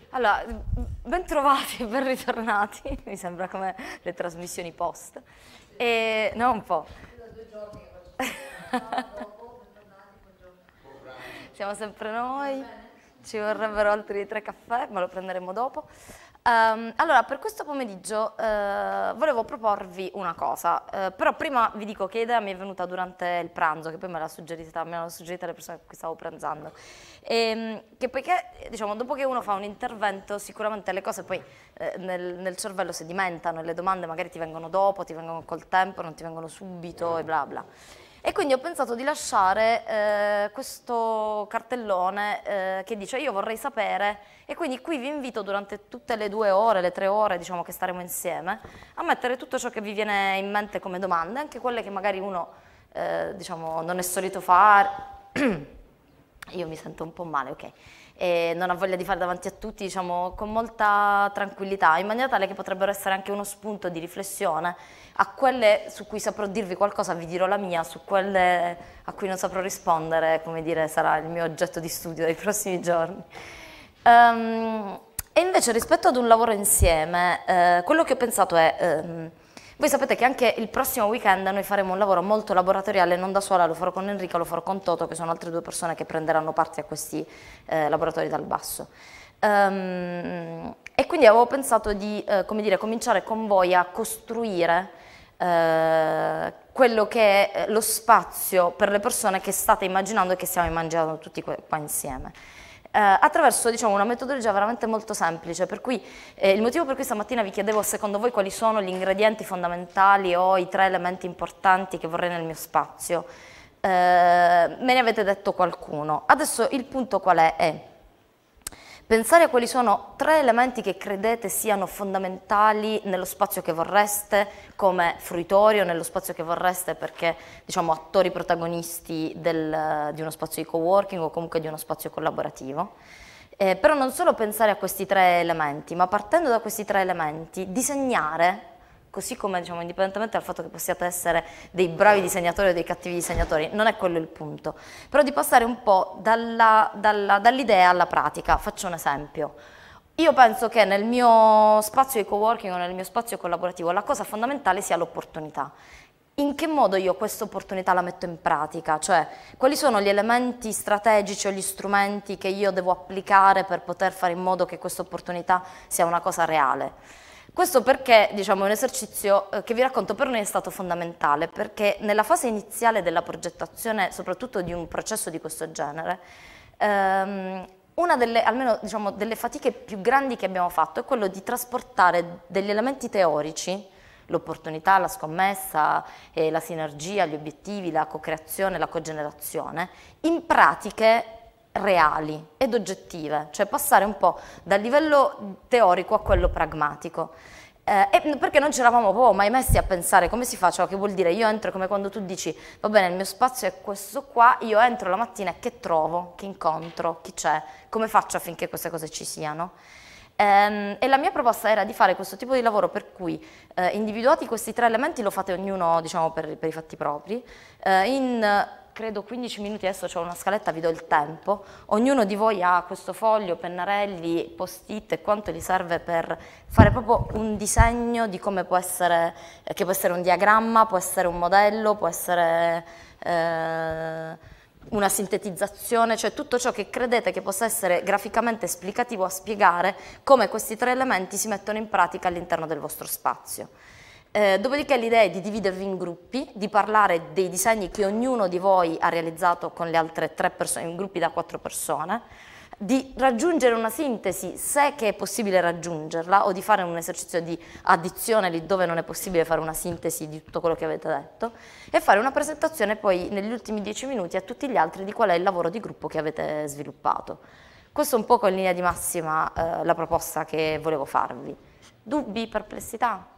Allora, ben trovati e ben ritornati, mi sembra come le trasmissioni post. E, no, un po'. Siamo sempre noi, ci vorrebbero altri 3 caffè, ma lo prenderemo dopo. Allora, per questo pomeriggio volevo proporvi una cosa, però prima vi dico che idea mi è venuta durante il pranzo, che poi me l'hanno suggerita le persone con cui stavo pranzando. Che poiché, diciamo, dopo che uno fa un intervento, sicuramente le cose poi nel cervello sedimentano e le domande magari ti vengono dopo, ti vengono col tempo, non ti vengono subito e bla bla. E quindi ho pensato di lasciare questo cartellone che dice io vorrei sapere, e quindi qui vi invito durante tutte le 2 ore, le 3 ore diciamo che staremo insieme, a mettere tutto ciò che vi viene in mente come domande, anche quelle che magari uno diciamo non è solito fare. Io mi sento un po' male, ok, e non ha voglia di fare davanti a tutti, diciamo, con molta tranquillità, in maniera tale che potrebbero essere anche uno spunto di riflessione. A quelle su cui saprò dirvi qualcosa vi dirò la mia, su quelle a cui non saprò rispondere, come dire, sarà il mio oggetto di studio dei prossimi giorni. E invece rispetto ad un lavoro insieme, quello che ho pensato è, voi sapete che anche il prossimo weekend noi faremo un lavoro molto laboratoriale, non da sola, lo farò con Enrica, lo farò con Toto, che sono altre 2 persone che prenderanno parte a questi laboratori dal basso. E quindi avevo pensato di, come dire, cominciare con voi a costruire quello che è lo spazio per le persone che state immaginando e che stiamo immaginando tutti qua insieme. Attraverso diciamo, una metodologia veramente molto semplice, per cui il motivo per cui stamattina vi chiedevo secondo voi quali sono gli ingredienti fondamentali o i 3 elementi importanti che vorrei nel mio spazio, me ne avete detto qualcuno. Adesso il punto qual è? È pensare a quali sono 3 elementi che credete siano fondamentali nello spazio che vorreste come fruitorio, nello spazio che vorreste perché, diciamo, attori protagonisti di uno spazio di coworking o comunque di uno spazio collaborativo. Però non solo pensare a questi 3 elementi, ma partendo da questi 3 elementi, disegnare, così come, diciamo, indipendentemente dal fatto che possiate essere dei bravi disegnatori o dei cattivi disegnatori, non è quello il punto, però di passare un po' dall'idea alla pratica. Faccio un esempio. Io penso che nel mio spazio di coworking o nel mio spazio collaborativo la cosa fondamentale sia l'opportunità. In che modo io questa opportunità la metto in pratica? Cioè, quali sono gli elementi strategici o gli strumenti che io devo applicare per poter fare in modo che questa opportunità sia una cosa reale? Questo perché, diciamo, è un esercizio che vi racconto per noi è stato fondamentale, perché nella fase iniziale della progettazione, soprattutto di un processo di questo genere, una delle, almeno diciamo, delle fatiche più grandi che abbiamo fatto è quello di trasportare degli elementi teorici, l'opportunità, la scommessa, la sinergia, gli obiettivi, la co-creazione, la cogenerazione, in pratiche reali ed oggettive, cioè passare un po' dal livello teorico a quello pragmatico. E perché non ci eravamo proprio mai messi a pensare come si fa, cioè che vuol dire io entro, come quando tu dici va bene il mio spazio è questo qua, io entro la mattina e che trovo, che incontro, chi c'è, come faccio affinché queste cose ci siano. E la mia proposta era di fare questo tipo di lavoro per cui individuati questi 3 elementi lo fate ognuno diciamo per i fatti propri, in credo 15 minuti, adesso ho una scaletta, vi do il tempo, ognuno di voi ha questo foglio, pennarelli, post-it e quanto gli serve per fare proprio un disegno di come può essere, che può essere un diagramma, può essere un modello, può essere una sintetizzazione, cioè tutto ciò che credete che possa essere graficamente esplicativo a spiegare come questi 3 elementi si mettono in pratica all'interno del vostro spazio. Dopodiché l'idea è di dividervi in gruppi, di parlare dei disegni che ognuno di voi ha realizzato con le altre 3 persone, in gruppi da 4 persone, di raggiungere una sintesi se che è possibile raggiungerla o di fare un esercizio di addizione lì dove non è possibile fare una sintesi di tutto quello che avete detto e fare una presentazione poi negli ultimi 10 minuti a tutti gli altri di qual è il lavoro di gruppo che avete sviluppato. Questo è un po' in linea di massima la proposta che volevo farvi. Dubbi, perplessità?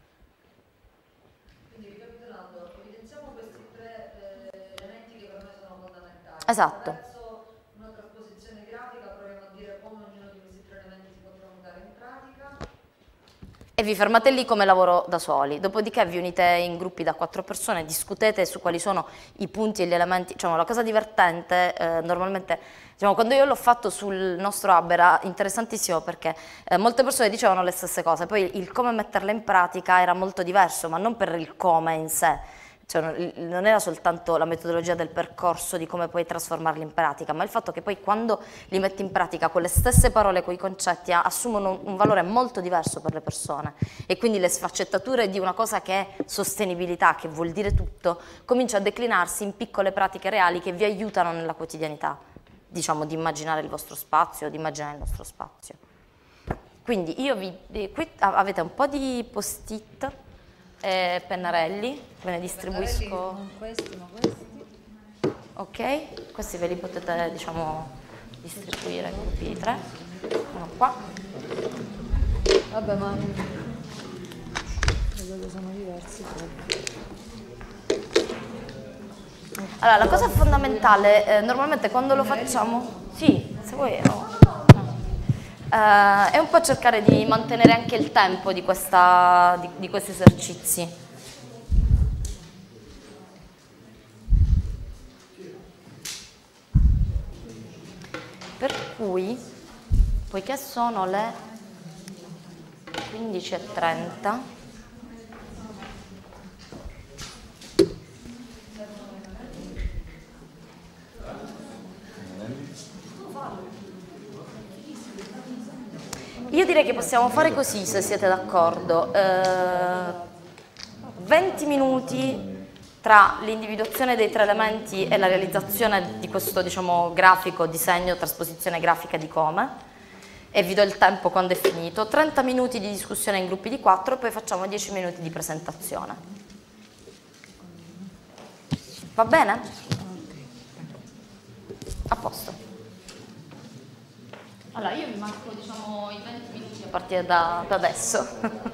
Esatto. Attraverso una trasposizione grafica proviamo a dire come ognuno di questi 3 elementi si può tramutare in pratica. e vi fermate lì come lavoro da soli, dopodiché vi unite in gruppi da 4 persone, discutete su quali sono i punti e gli elementi, diciamo, la cosa divertente normalmente, diciamo, quando io l'ho fatto sul nostro hub era interessantissimo perché molte persone dicevano le stesse cose, poi il come metterle in pratica era molto diverso, ma non per il come in sé. Cioè, non era soltanto la metodologia del percorso di come puoi trasformarli in pratica, ma il fatto che poi quando li metti in pratica quelle stesse parole, quei concetti assumono un valore molto diverso per le persone e quindi le sfaccettature di una cosa che è sostenibilità, che vuol dire tutto, comincia a declinarsi in piccole pratiche reali che vi aiutano nella quotidianità, diciamo, di immaginare il vostro spazio, di immaginare il nostro spazio. Quindi qui avete un po' di post-it, pennarelli, ve ne distribuisco. Non questi, ma questi. Ok, questi ve li potete, diciamo, distribuire in gruppi di 3. Uno qua. Vabbè, ma vedo che sono diversi proprio. Allora, la cosa fondamentale, normalmente quando lo facciamo, sì, se vuoi, no. È un po' cercare di mantenere anche il tempo di questi esercizi. Per cui, poiché sono le 15:30, io direi che possiamo fare così, se siete d'accordo. 20 minuti tra l'individuazione dei 3 elementi e la realizzazione di questo, diciamo, grafico, disegno, trasposizione grafica di come, e vi do il tempo quando è finito. 30 minuti di discussione in gruppi di 4 e poi facciamo 10 minuti di presentazione. Va bene? A posto. Allora, io vi marco, diciamo, i 20 minuti a partire da adesso.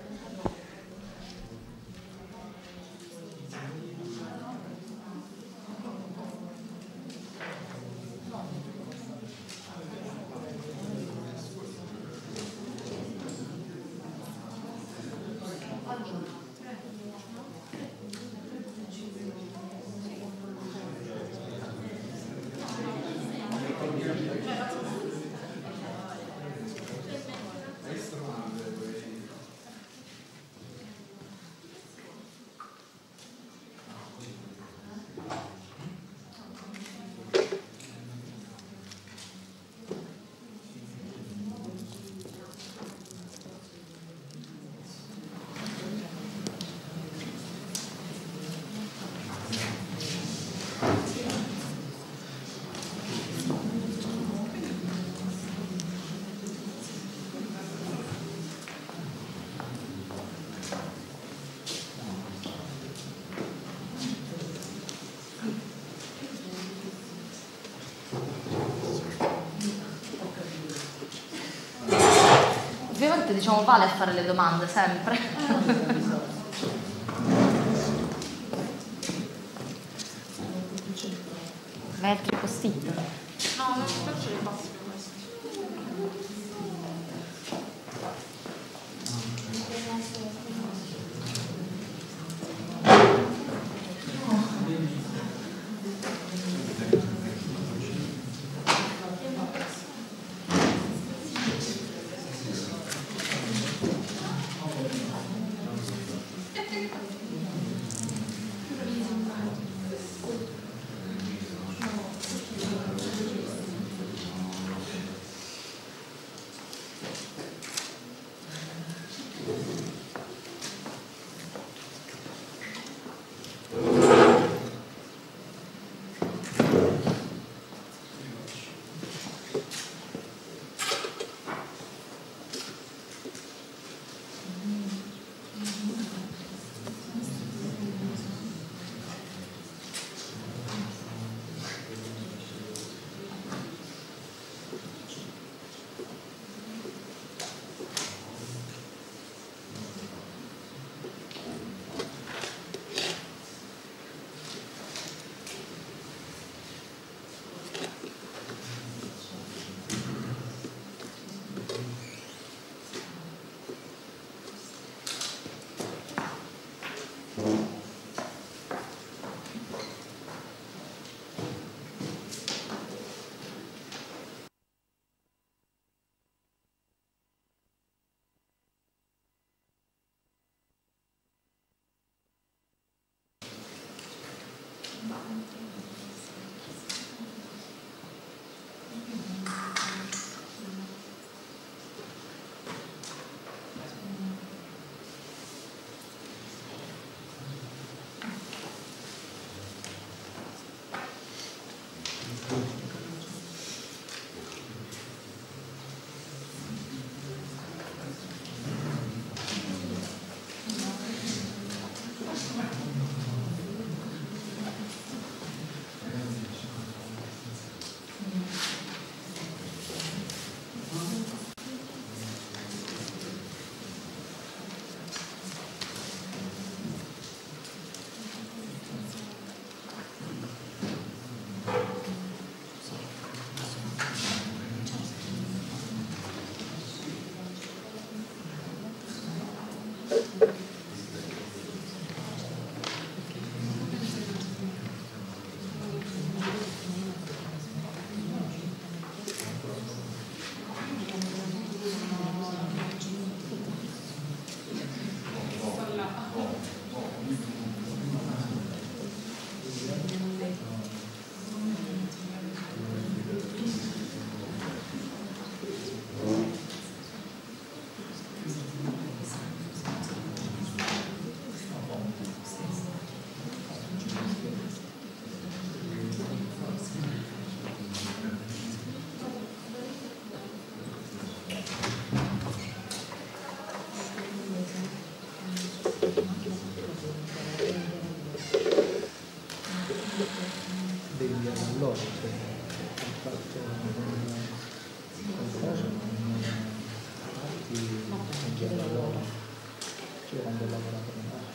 Ovviamente, diciamo, vale a fare le domande sempre. Ma altri post-it? No, non mi piace le passi per questo. fatto infatti io quando ho lavorato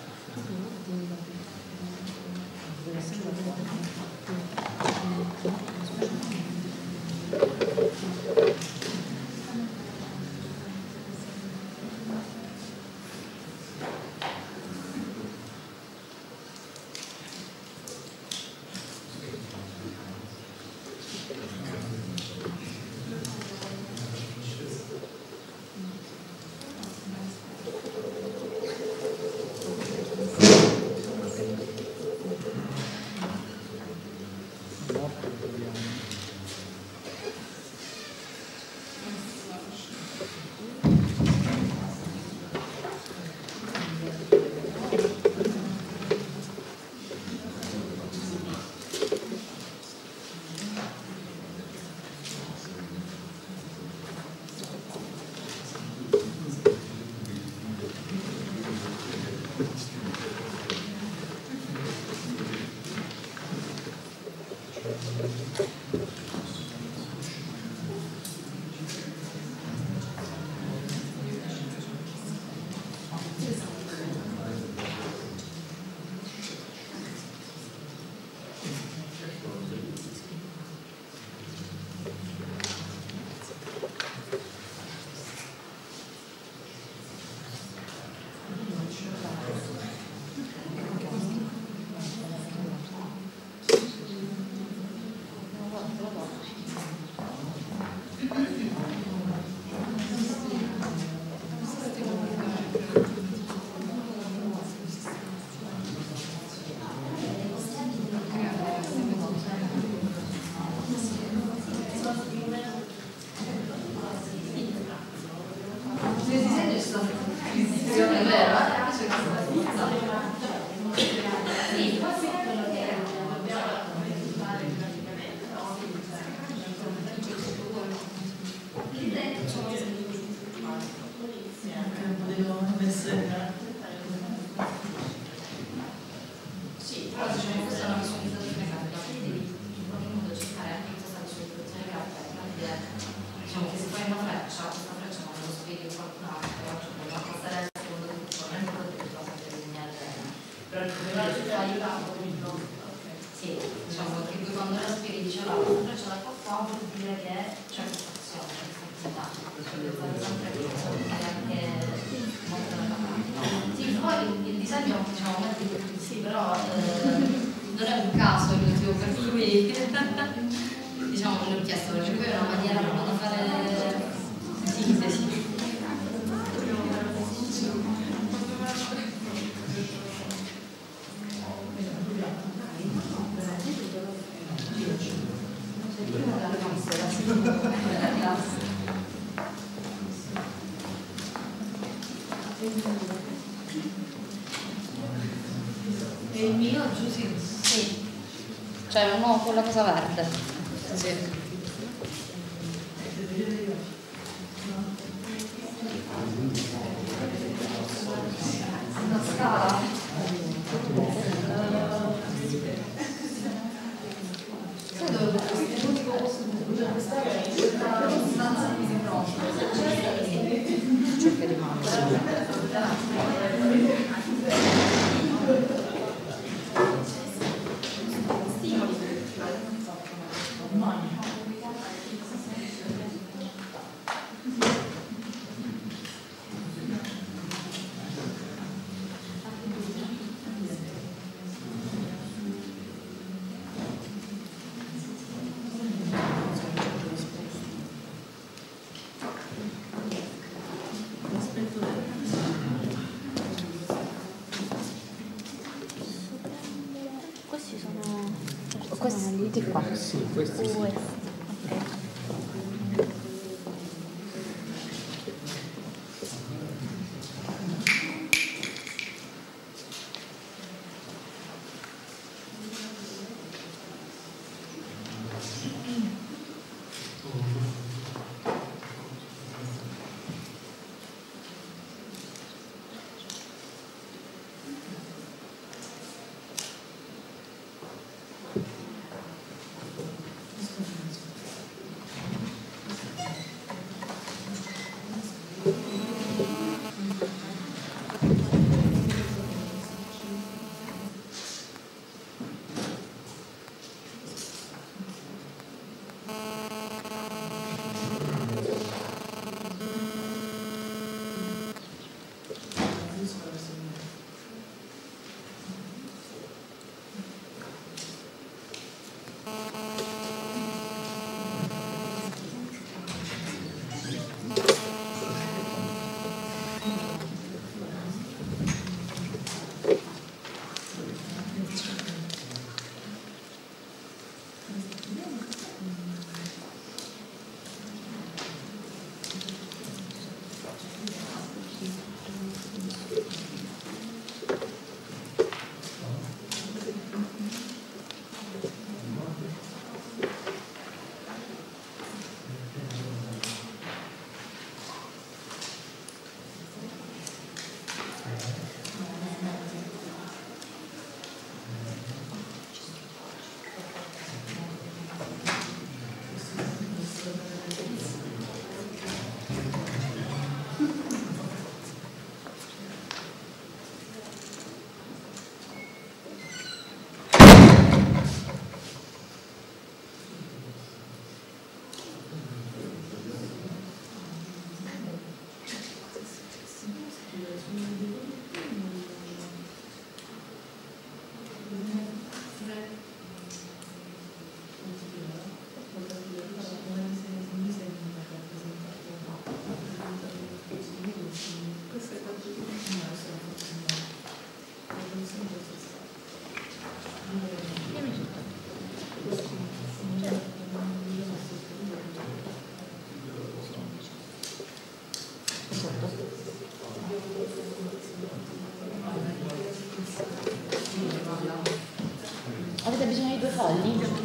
il mio giù sì. Sì. Cioè uno con la cosa verde. Sì. Una scala? Sai dove l'unico posto dove potrebbe stare è questa stanza di fronte. Cerca di Questi sono personali di qua. sì, questi sì. Falli.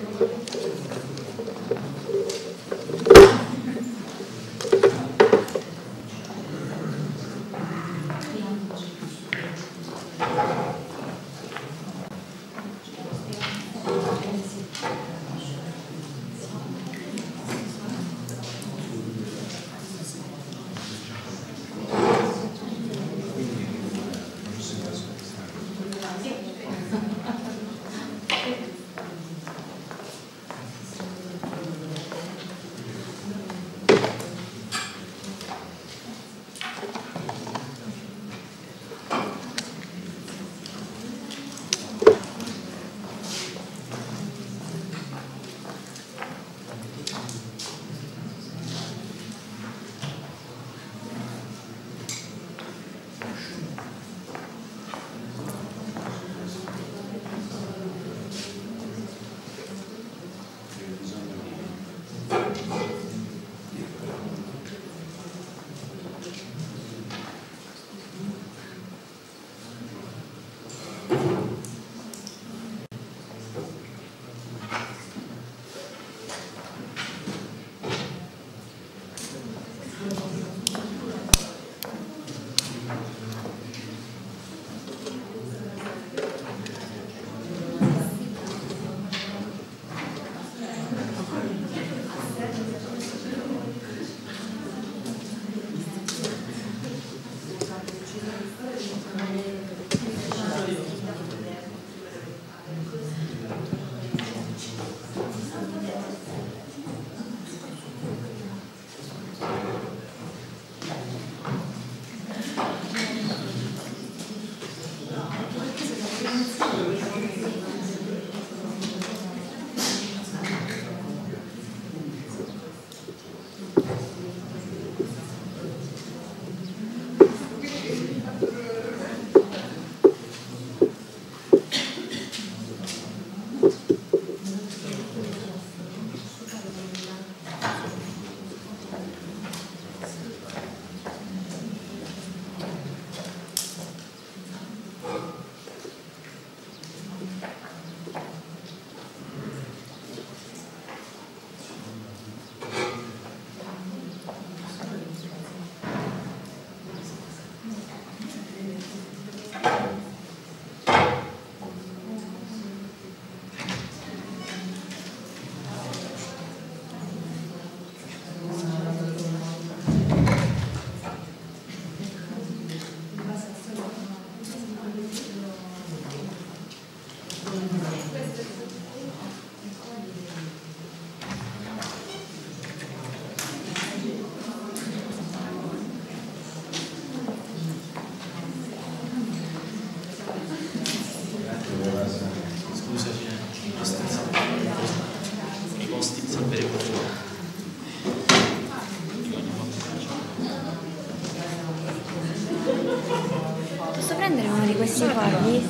Posso prendere uno di questi quadri?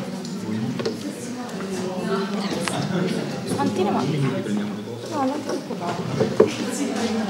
Quanti ne mangi? No, non ti preoccupare.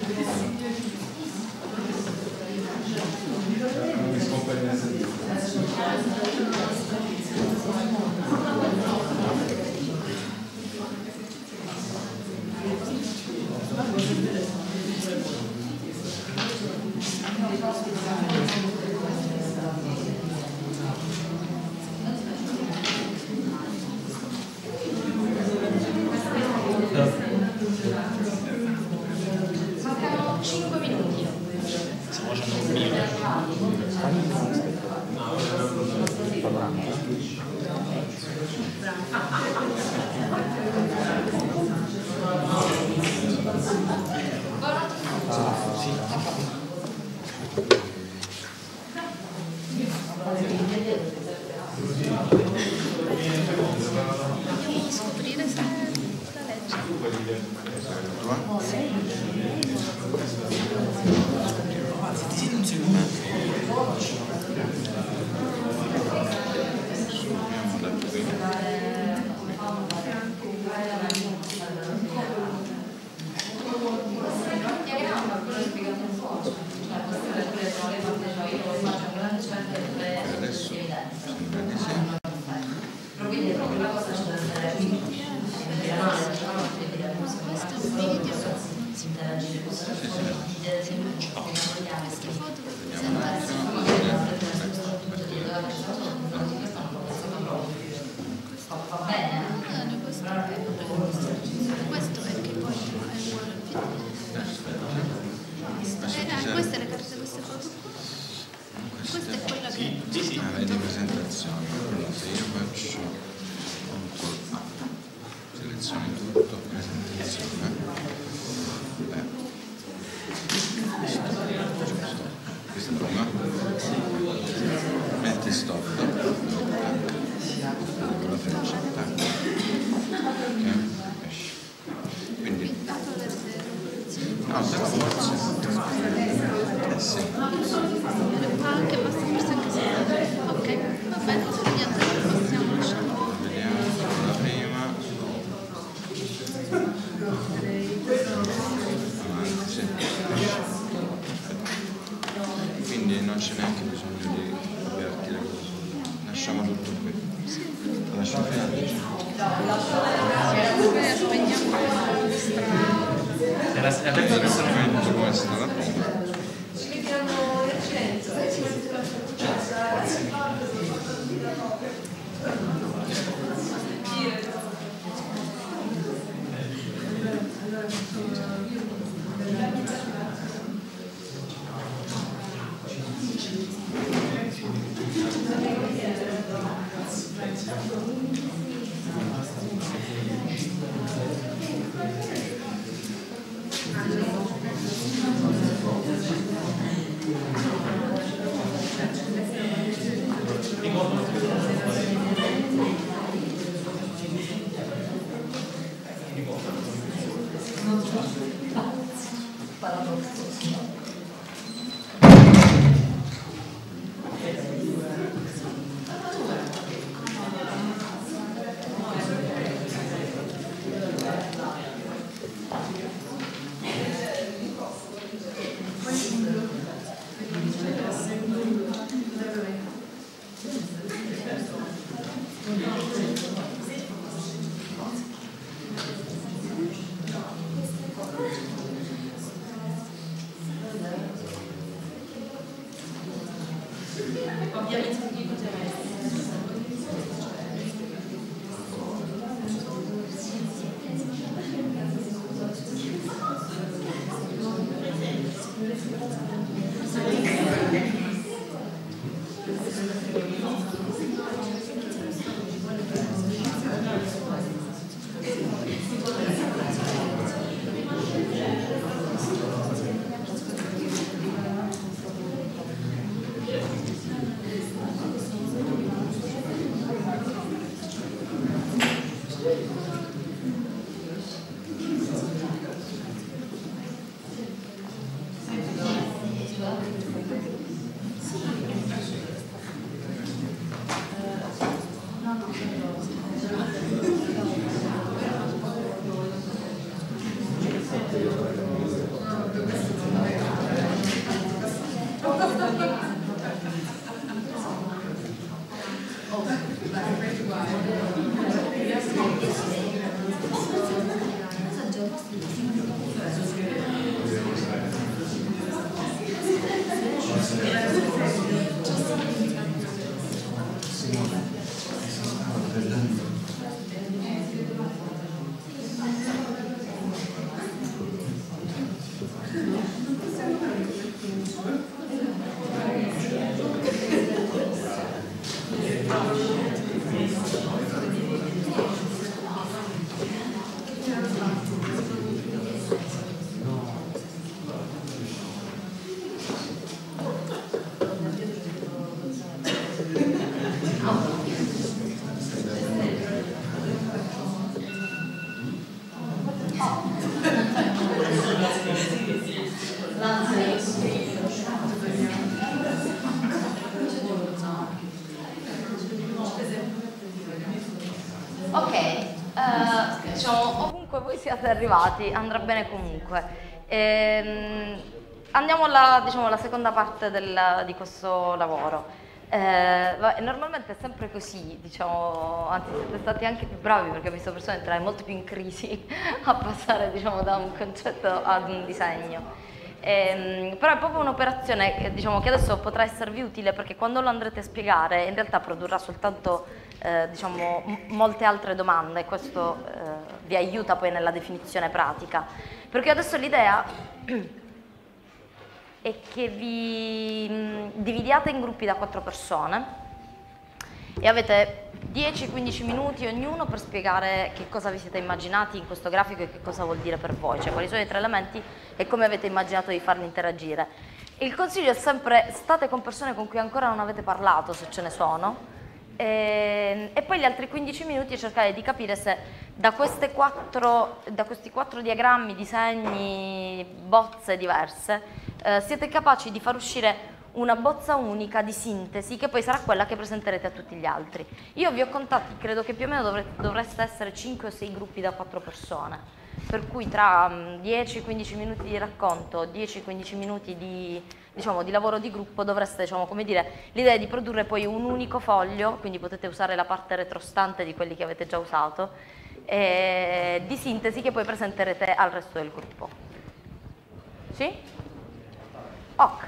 Mancano 5 minuti. Stiamo facendo un video. Scoprire se la legge. Zitti un secondo. Adesso, sembra di sì. No, però forse. Sì. Ah, che basta forse anche se... Ok, va bene, niente, possiamo lasciare. Vediamo la prima. Avanti, sì. Quindi non c'è neanche bisogno di avvertire cosa. Lasciamo tutto qui. Lo lasciamo finale. Poi spegniamo la strada. La terza persona Momento questa la prima. Diciamo, ovunque voi siate arrivati andrà bene comunque. Andiamo alla seconda parte di questo lavoro. Normalmente è sempre così, diciamo, anzi siete stati anche più bravi perché ho visto persone entrare molto più in crisi a passare, diciamo, da un concetto ad un disegno. Però è proprio un'operazione che, diciamo, che adesso potrà esservi utile perché quando lo andrete a spiegare in realtà produrrà soltanto diciamo, molte altre domande e questo vi aiuta poi nella definizione pratica. Perché adesso l'idea è che vi dividiate in gruppi da 4 persone e avete 10-15 minuti ognuno per spiegare che cosa vi siete immaginati in questo grafico e che cosa vuol dire per voi, cioè quali sono i 3 elementi e come avete immaginato di farli interagire. Il consiglio è sempre state con persone con cui ancora non avete parlato, se ce ne sono, e poi gli altri 15 minuti cercare di capire se da questi 4 diagrammi, disegni, bozze diverse, siete capaci di far uscire una bozza unica di sintesi che poi sarà quella che presenterete a tutti gli altri. Io vi ho contati, credo che più o meno dovreste essere 5 o 6 gruppi da 4 persone, per cui tra 10-15 minuti di racconto, 10-15 minuti di lavoro di gruppo dovreste, come dire, l'idea è di produrre poi un unico foglio, quindi potete usare la parte retrostante di quelli che avete già usato, di sintesi che poi presenterete al resto del gruppo. Sì? Ok.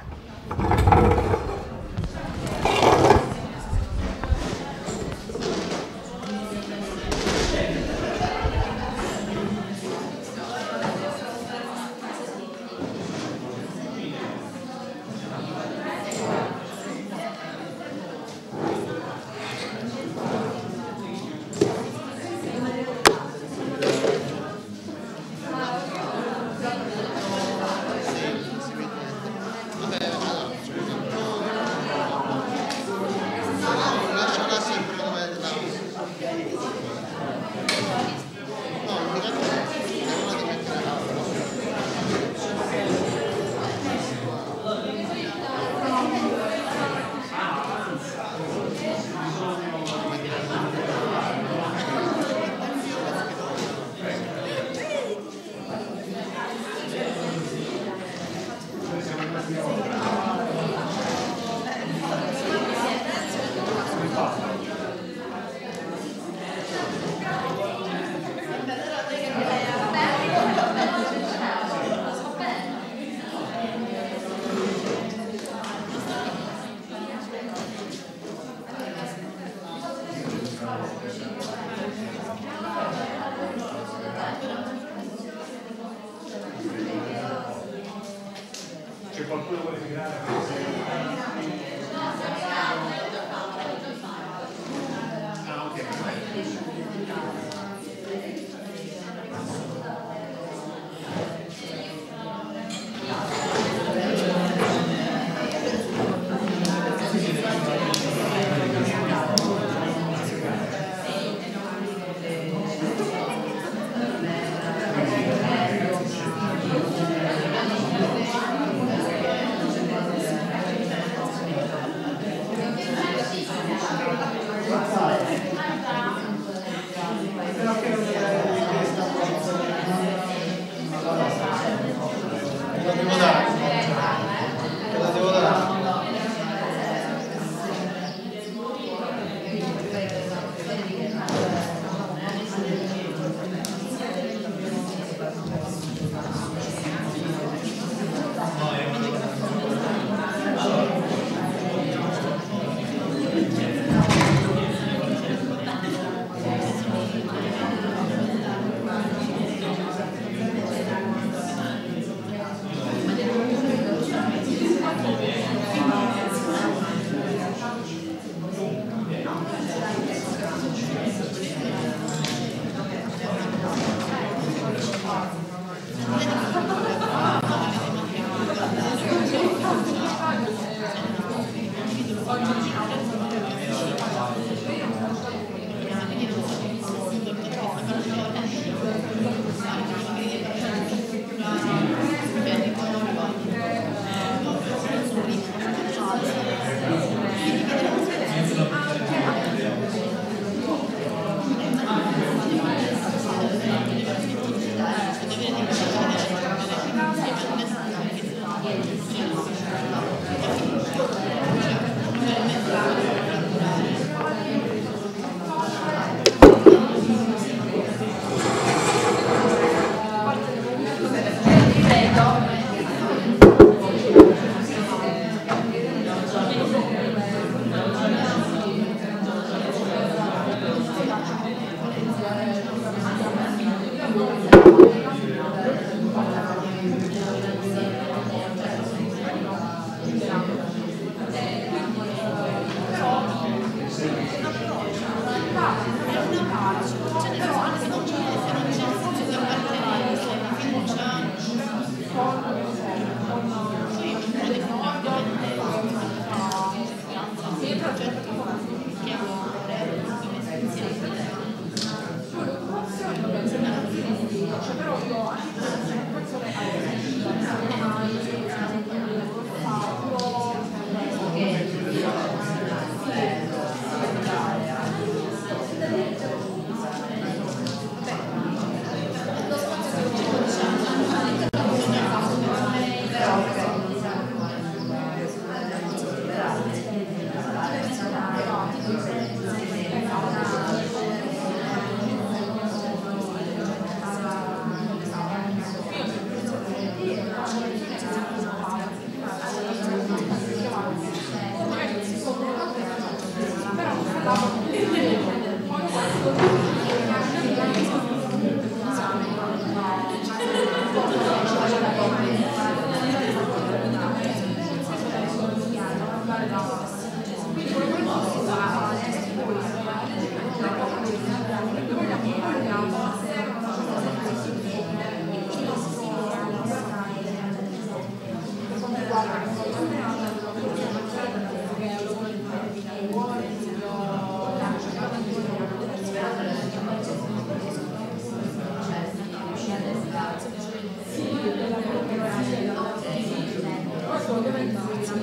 C'è qualcuno che vuole migrare?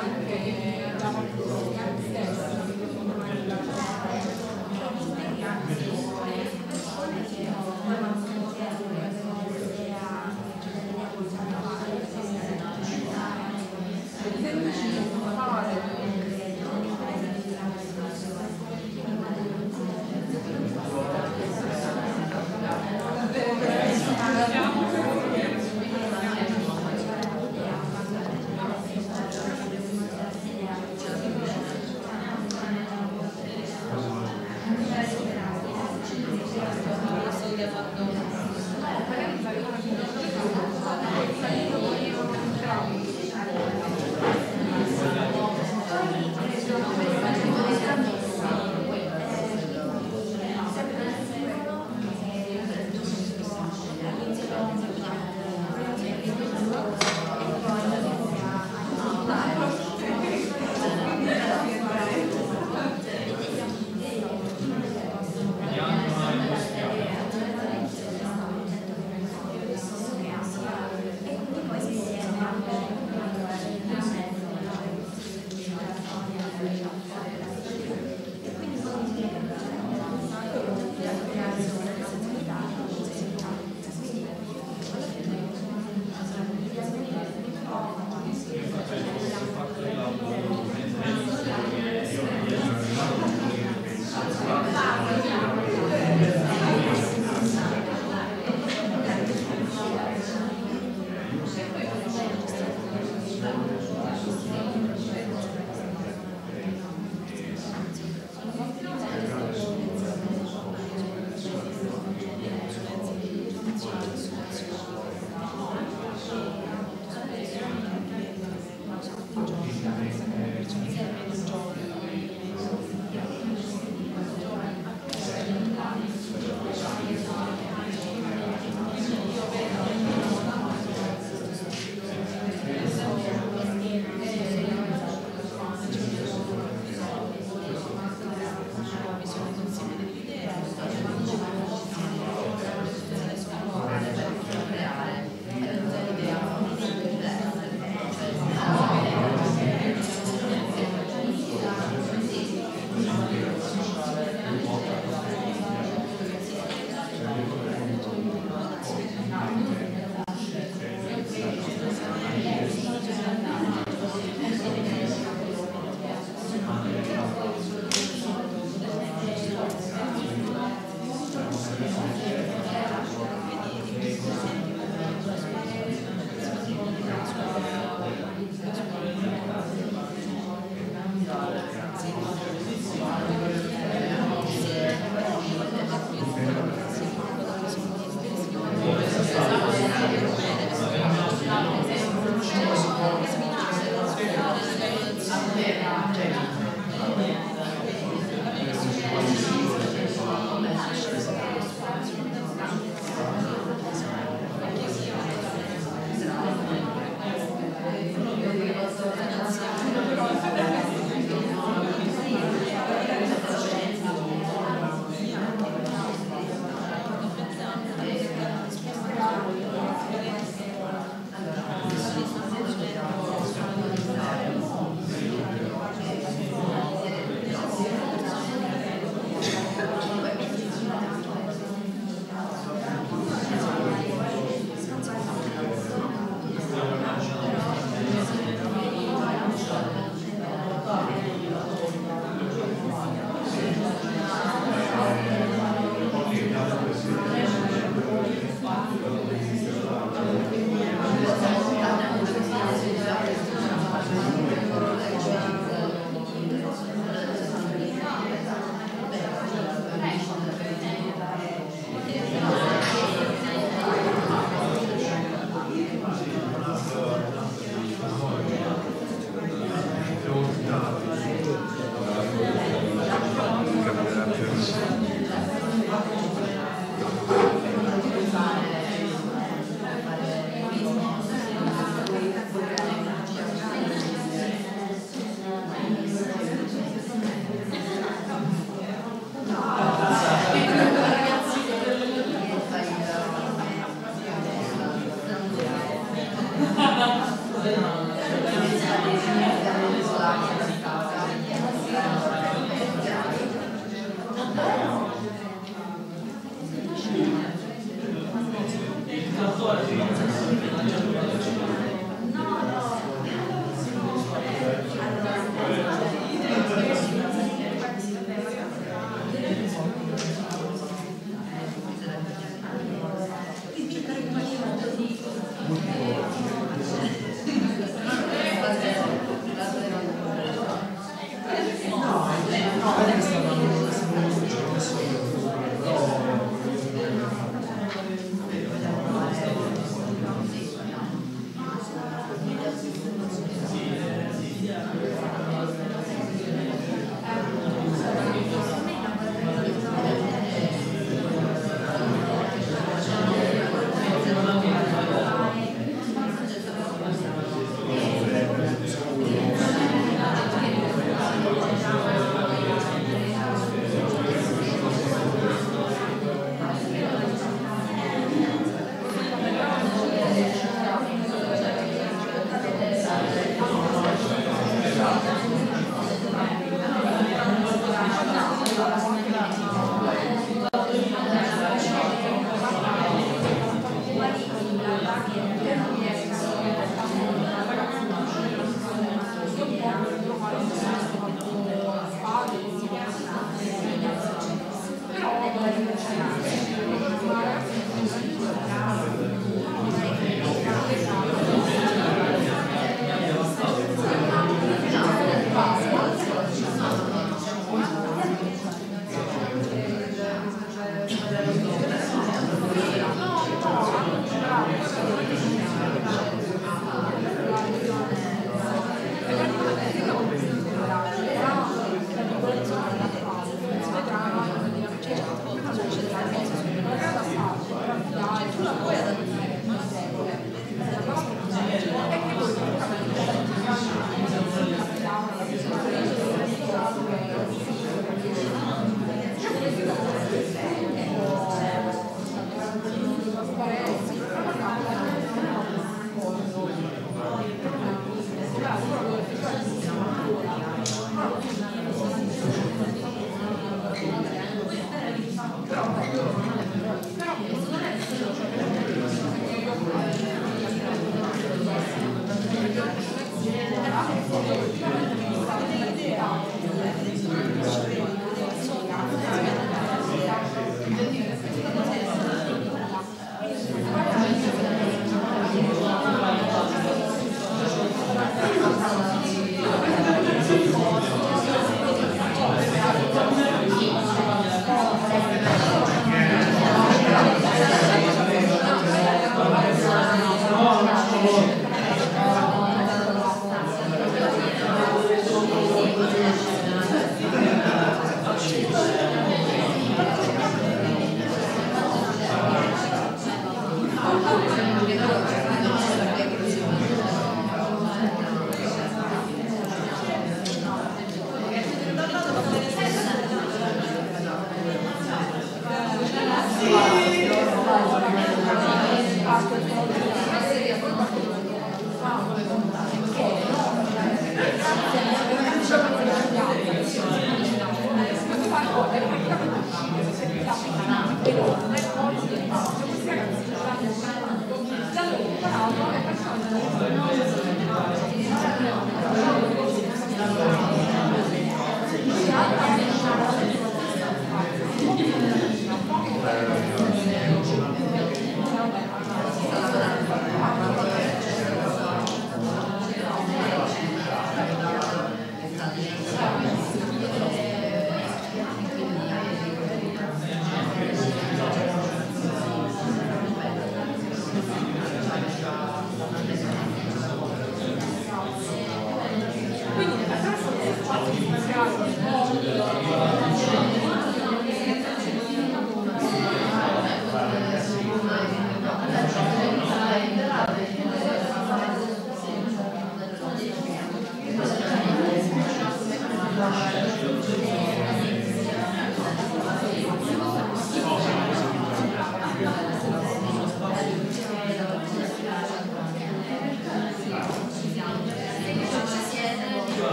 anche la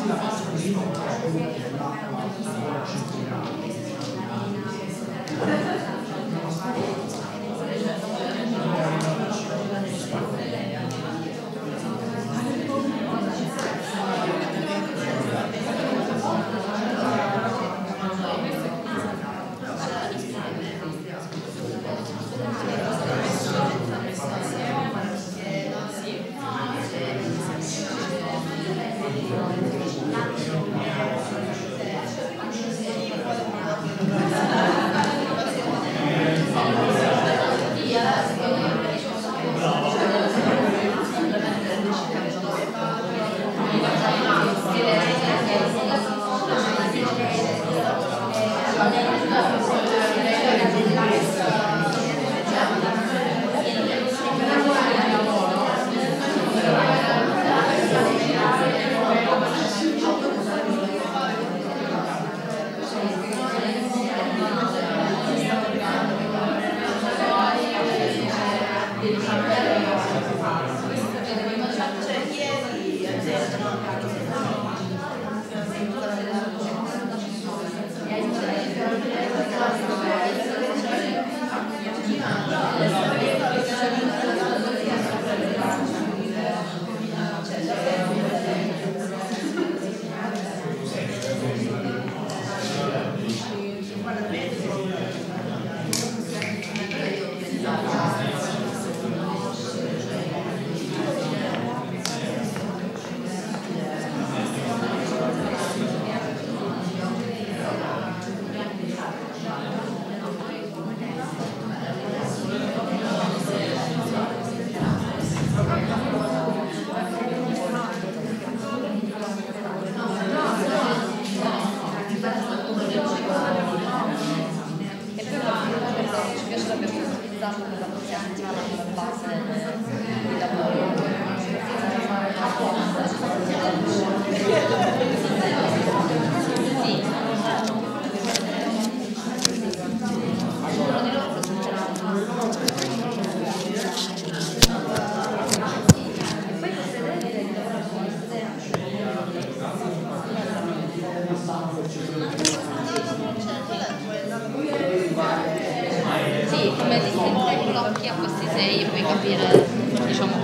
Sì, come ti blocchi a questi 6 e puoi capire, diciamo,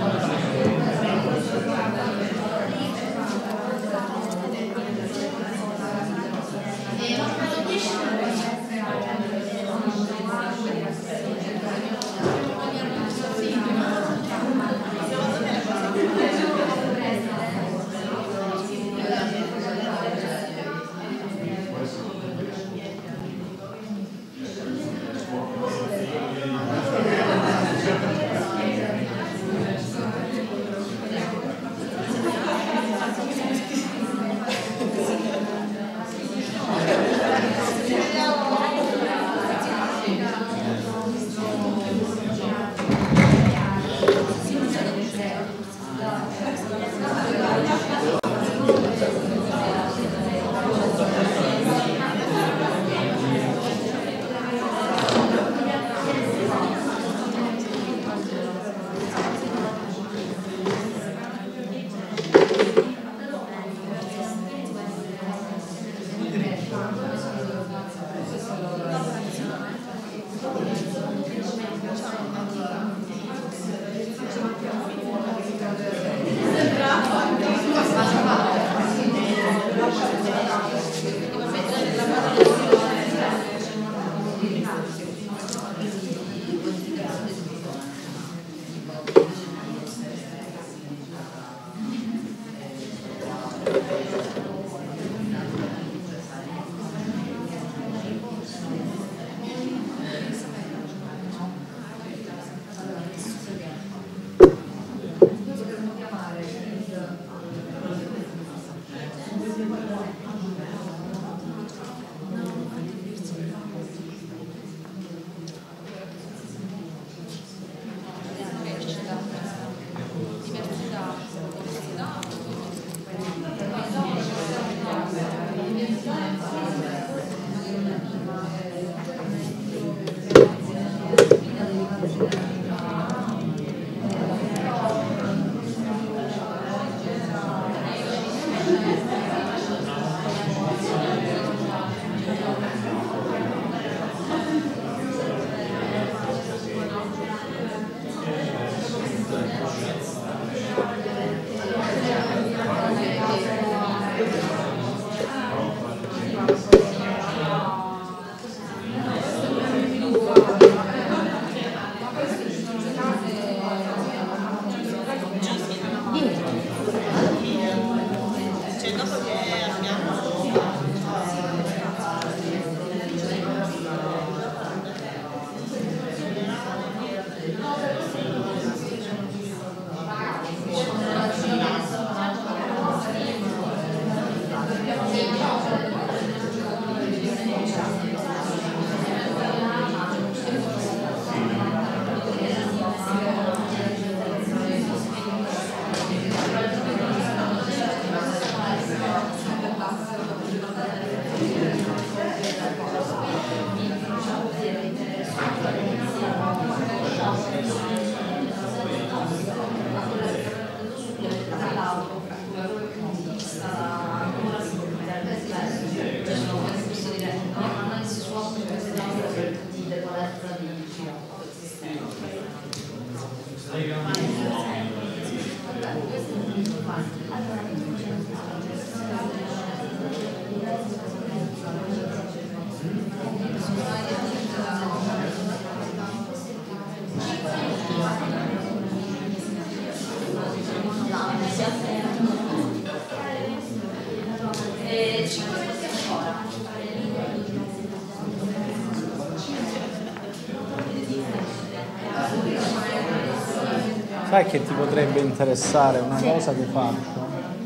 Sai che ti potrebbe interessare una cosa che faccio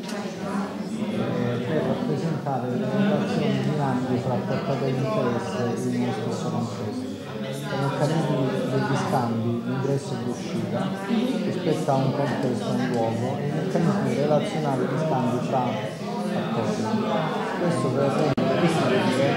per rappresentare le relazioni dinamiche fra portatori di interesse in uno stesso contesto, i meccanismi degli scambi, l'ingresso e l'uscita rispetto a un contesto, a un luogo, e i meccanismi relazionali di scambio fra attori. Questo per rendere visibile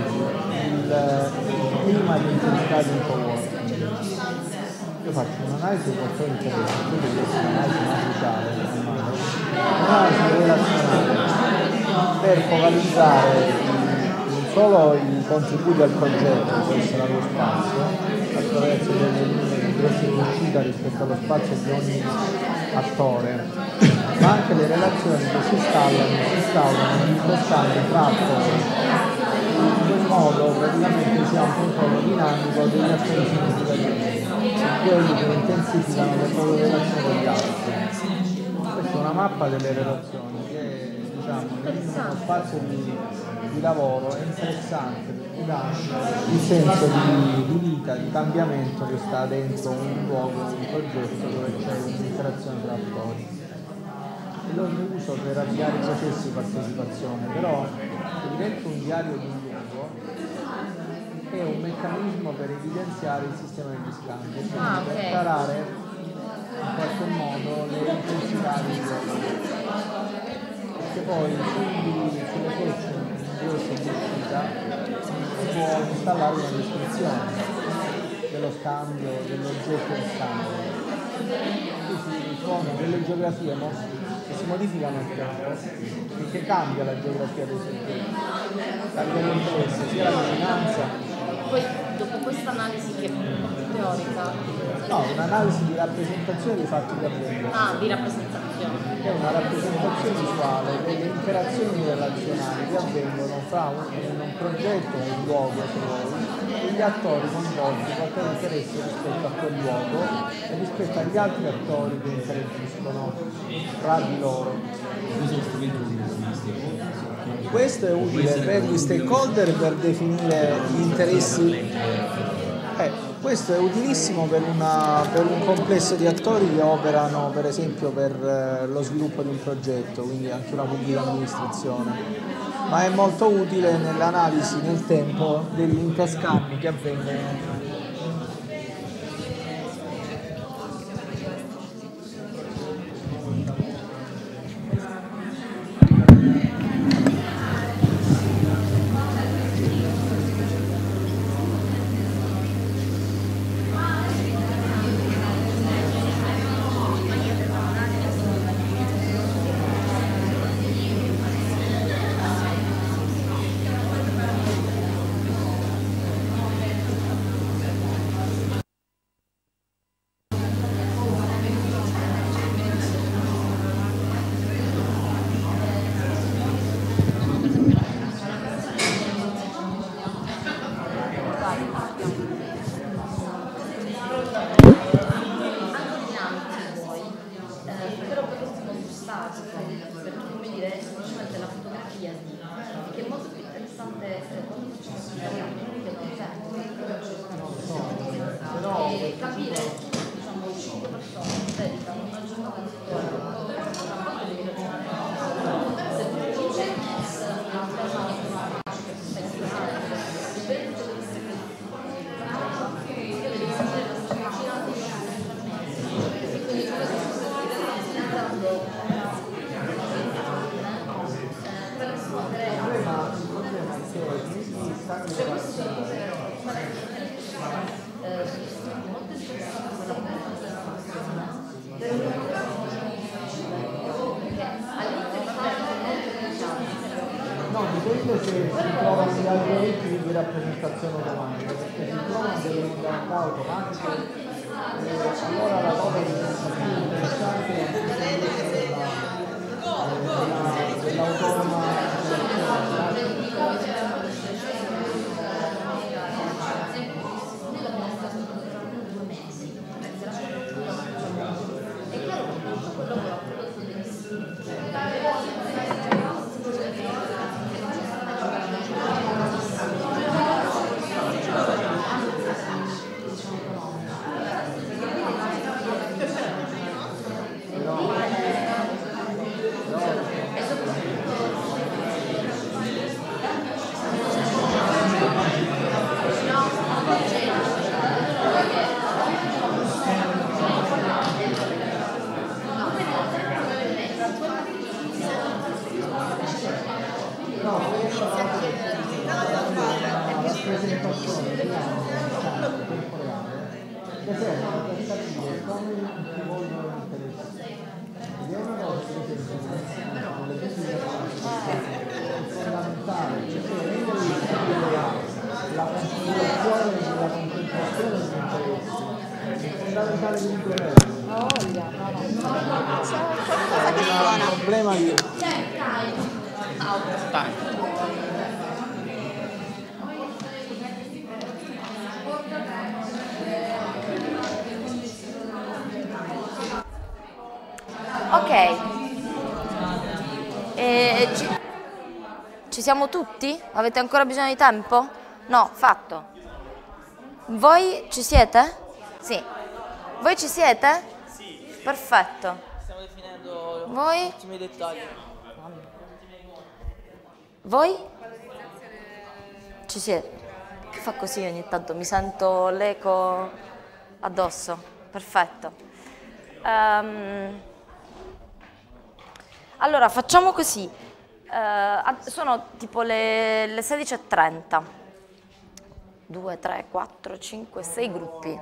il clima di intensità di un coworking. Io faccio un'analisi di portatori di interesse, quindi deve essere un'analisi matriciale, un'analisi relazionale per focalizzare non solo i contributi al progetto, che può essere allo spazio, attraverso delle linee di ingresso e di uscita rispetto allo spazio di ogni attore, ma anche le relazioni che si instaurano nello scambio tra attori. In quel modo praticamente si ha un controllo dinamico degli attori significativi, quelli che intensificano le loro relazioni con gli altri. Questa è una mappa delle relazioni che, diciamo, in uno spazio di lavoro è interessante perché dà il senso di vita, di cambiamento che sta dentro un luogo, un progetto dove c'è un'interazione tra attori. E lo uso per avviare i processi di partecipazione, però se diventa un diario di un luogo è un meccanismo per evidenziare il sistema degli scambi, quindi per tarare in qualche modo le intensità del luogo. Perché poi sulle sezioni di ingresso e di uscita si può installare una descrizione dello scambio, dell'oggetto di scambio. Quindi ci sono delle geografie che si modificano nel tempo e che cambia la geografia dei soggetti, cambia l'interesse, sia la vicinanza. Poi dopo questa analisi che è teorica. No, un'analisi di rappresentazione dei fatti che avvengono. Ah, di rappresentazione. È una rappresentazione visuale delle interazioni relazionali che avvengono fra un progetto, un luogo, se vuoi, e gli attori coinvolti, portatori di interesse rispetto a quel luogo e rispetto agli altri attori che interagiscono tra di loro. Questo è utile per gli stakeholder per definire gli interessi. Questo è utilissimo per un complesso di attori che operano per esempio per lo sviluppo di un progetto, quindi anche una pubblica amministrazione, ma è molto utile nell'analisi nel tempo degli interscambi che avvengono. Che si trovano gli algoritmi di rappresentazione automatica, perché si trovano delle modalità automatiche allora la cosa diventa più interessante dell'autonoma. presentazione di anno temporale che serve per capire come ci vogliono interessare. Ed è una cosa che per esempio con le è fondamentale, perché rendere la configurazione della concentrazione degli interessi è fondamentale per il governo. C'è un problema di... Ok, ci siamo tutti? Avete ancora bisogno di tempo? No, fatto. Voi ci siete? Sì. Voi ci siete? Sì. Perfetto. Stiamo definendo Voi? gli ultimi dettagli. Voi? Ci siete? Che fa così ogni tanto? Mi sento l'eco addosso. Perfetto. Allora, facciamo così. Sono tipo le 16:30. 2, 3, 4, 5, 6 gruppi.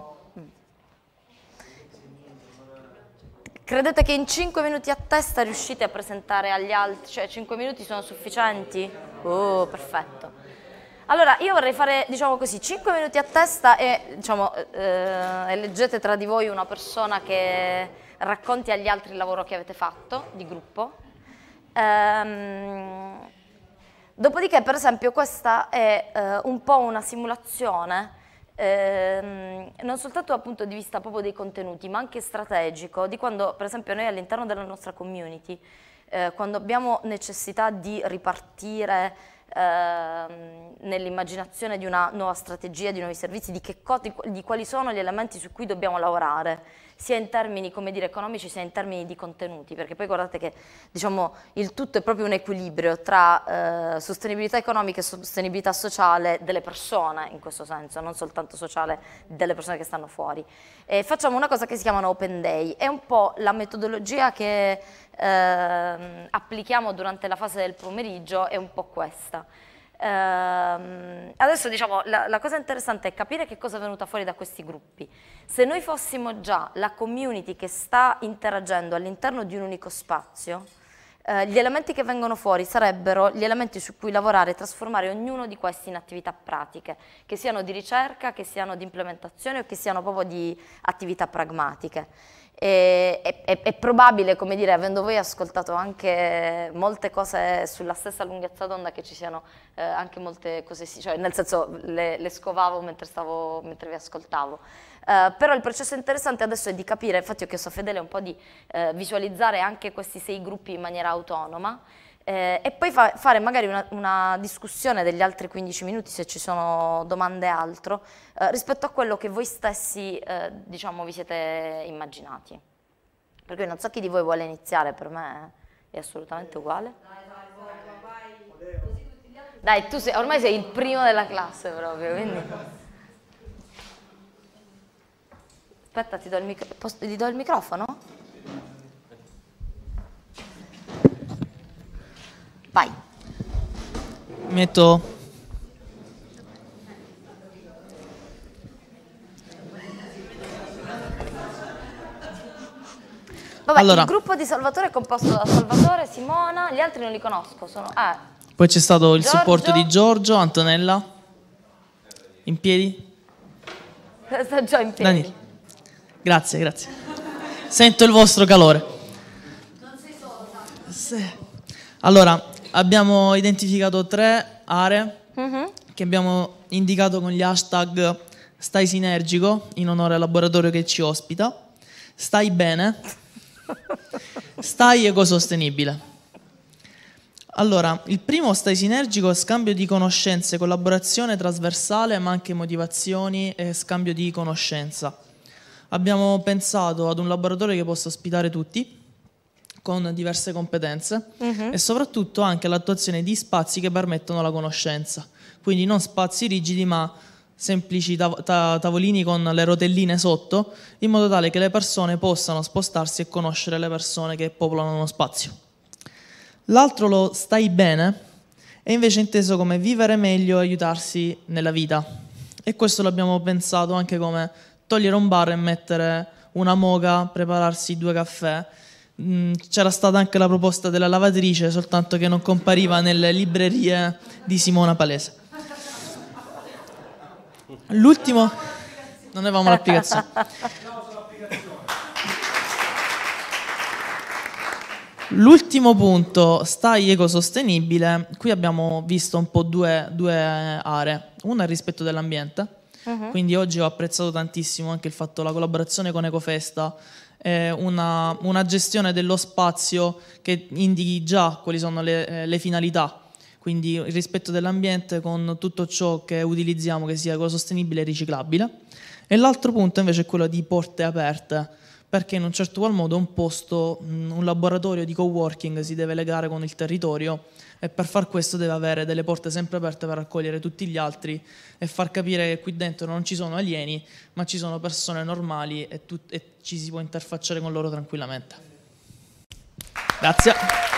Credete che in 5 minuti a testa riuscite a presentare agli altri? Cioè 5 minuti sono sufficienti? Oh, perfetto. Allora, io vorrei fare, diciamo così, 5 minuti a testa e, diciamo, eleggete tra di voi una persona che racconti agli altri il lavoro che avete fatto, di gruppo. Dopodiché, per esempio, questa è un po' una simulazione, non soltanto dal punto di vista proprio dei contenuti, ma anche strategico, di quando, per esempio, noi all'interno della nostra community, quando abbiamo necessità di ripartire nell'immaginazione di una nuova strategia, di nuovi servizi, di quali sono gli elementi su cui dobbiamo lavorare, sia in termini, come dire, economici, sia in termini di contenuti, perché poi guardate che, diciamo, il tutto è proprio un equilibrio tra sostenibilità economica e sostenibilità sociale delle persone, in questo senso, non soltanto sociale delle persone che stanno fuori. E facciamo una cosa che si chiamano Open Day, è un po' la metodologia che applichiamo durante la fase del pomeriggio, è un po' questa. Adesso, diciamo, la cosa interessante è capire che cosa è venuta fuori da questi gruppi. Se noi fossimo già la community che sta interagendo all'interno di un unico spazio, gli elementi che vengono fuori sarebbero gli elementi su cui lavorare e trasformare ognuno di questi in attività pratiche, che siano di ricerca, che siano di implementazione o che siano proprio di attività pragmatiche. È probabile, come dire, avendo voi ascoltato anche molte cose sulla stessa lunghezza d'onda, che ci siano anche molte cose, cioè nel senso le scovavo mentre vi ascoltavo. Però il processo interessante adesso è di capire, infatti ho chiesto a Fedele un po' di visualizzare anche questi 6 gruppi in maniera autonoma, e poi fare magari una discussione degli altri 15 minuti, se ci sono domande e altro, rispetto a quello che voi stessi, diciamo, vi siete immaginati. Per cui non so chi di voi vuole iniziare, per me è assolutamente uguale. Dai, tu ormai sei il primo della classe proprio, quindi... Aspetta, ti do il microfono? Vai. Metto... Vabbè, allora, il gruppo di Salvatore è composto da Salvatore, Simona, gli altri non li conosco, sono... poi c'è stato il Giorgio. supporto di Giorgio, Antonella, in piedi? Sta già in piedi. Daniele. Grazie, grazie. Sento il vostro calore. Non sei solo, Sì. Allora, abbiamo identificato 3 aree che abbiamo indicato con gli hashtag Stai Sinergico, in onore al laboratorio che ci ospita, Stai Bene, Stai Ecosostenibile. Allora, il primo, Stai Sinergico, è scambio di conoscenze, collaborazione trasversale, ma anche motivazioni e scambio di conoscenza. Abbiamo pensato ad un laboratorio che possa ospitare tutti, con diverse competenze, e soprattutto anche l'attuazione di spazi che permettono la conoscenza. Quindi non spazi rigidi, ma semplici tavolini con le rotelline sotto, in modo tale che le persone possano spostarsi e conoscere le persone che popolano uno spazio. L'altro, lo Stai Bene, è invece inteso come vivere meglio e aiutarsi nella vita. E questo l'abbiamo pensato anche come togliere un bar e mettere una moka, prepararsi 2 caffè. C'era stata anche la proposta della lavatrice, soltanto che non compariva nelle librerie di Simona Palese. L'ultimo, non avevamo l'applicazione. L'ultimo punto, stai ecosostenibile. Qui abbiamo visto un po' due aree. Una è il rispetto dell'ambiente, quindi oggi ho apprezzato tantissimo anche il fatto la collaborazione con Ecofesta, una gestione dello spazio che indichi già quali sono le finalità. Quindi il rispetto dell'ambiente con tutto ciò che utilizziamo che sia ecosostenibile e riciclabile. E l'altro punto invece è quello di porte aperte, perché in un certo qual modo un posto, un laboratorio di coworking si deve legare con il territorio e per far questo deve avere delle porte sempre aperte per accogliere tutti gli altri e far capire che qui dentro non ci sono alieni, ma ci sono persone normali e ci si può interfacciare con loro tranquillamente. Grazie.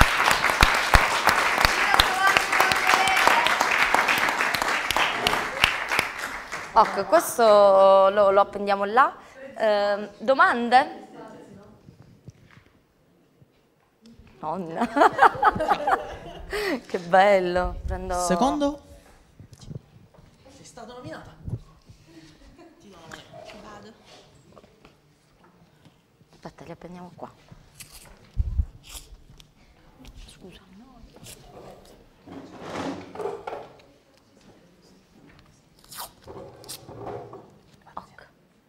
Ok, questo lo appendiamo là. Domande? Nonna. Che bello. Prendo... Secondo? Sei stata nominata? Vado. Aspetta, li appendiamo qua. Scusa. Ok.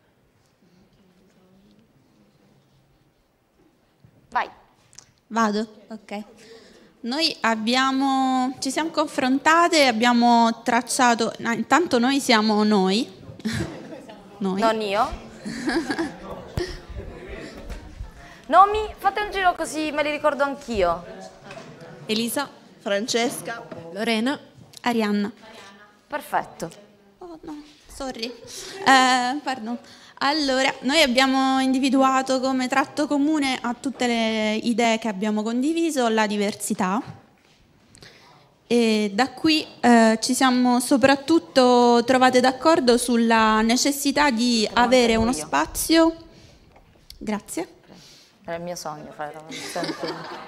Vai. Vado, ok. Noi ci siamo confrontate e abbiamo tracciato, intanto noi siamo noi. Noi. Non io. Nomi, fate un giro così me li ricordo anch'io. Elisa, Francesca, Lorena, Arianna. Perfetto. Oh no, sorry. Pardon. Allora, noi abbiamo individuato come tratto comune a tutte le idee che abbiamo condiviso la diversità e da qui ci siamo soprattutto trovate d'accordo sulla necessità di avere uno spazio. Grazie. Era il mio sogno fare la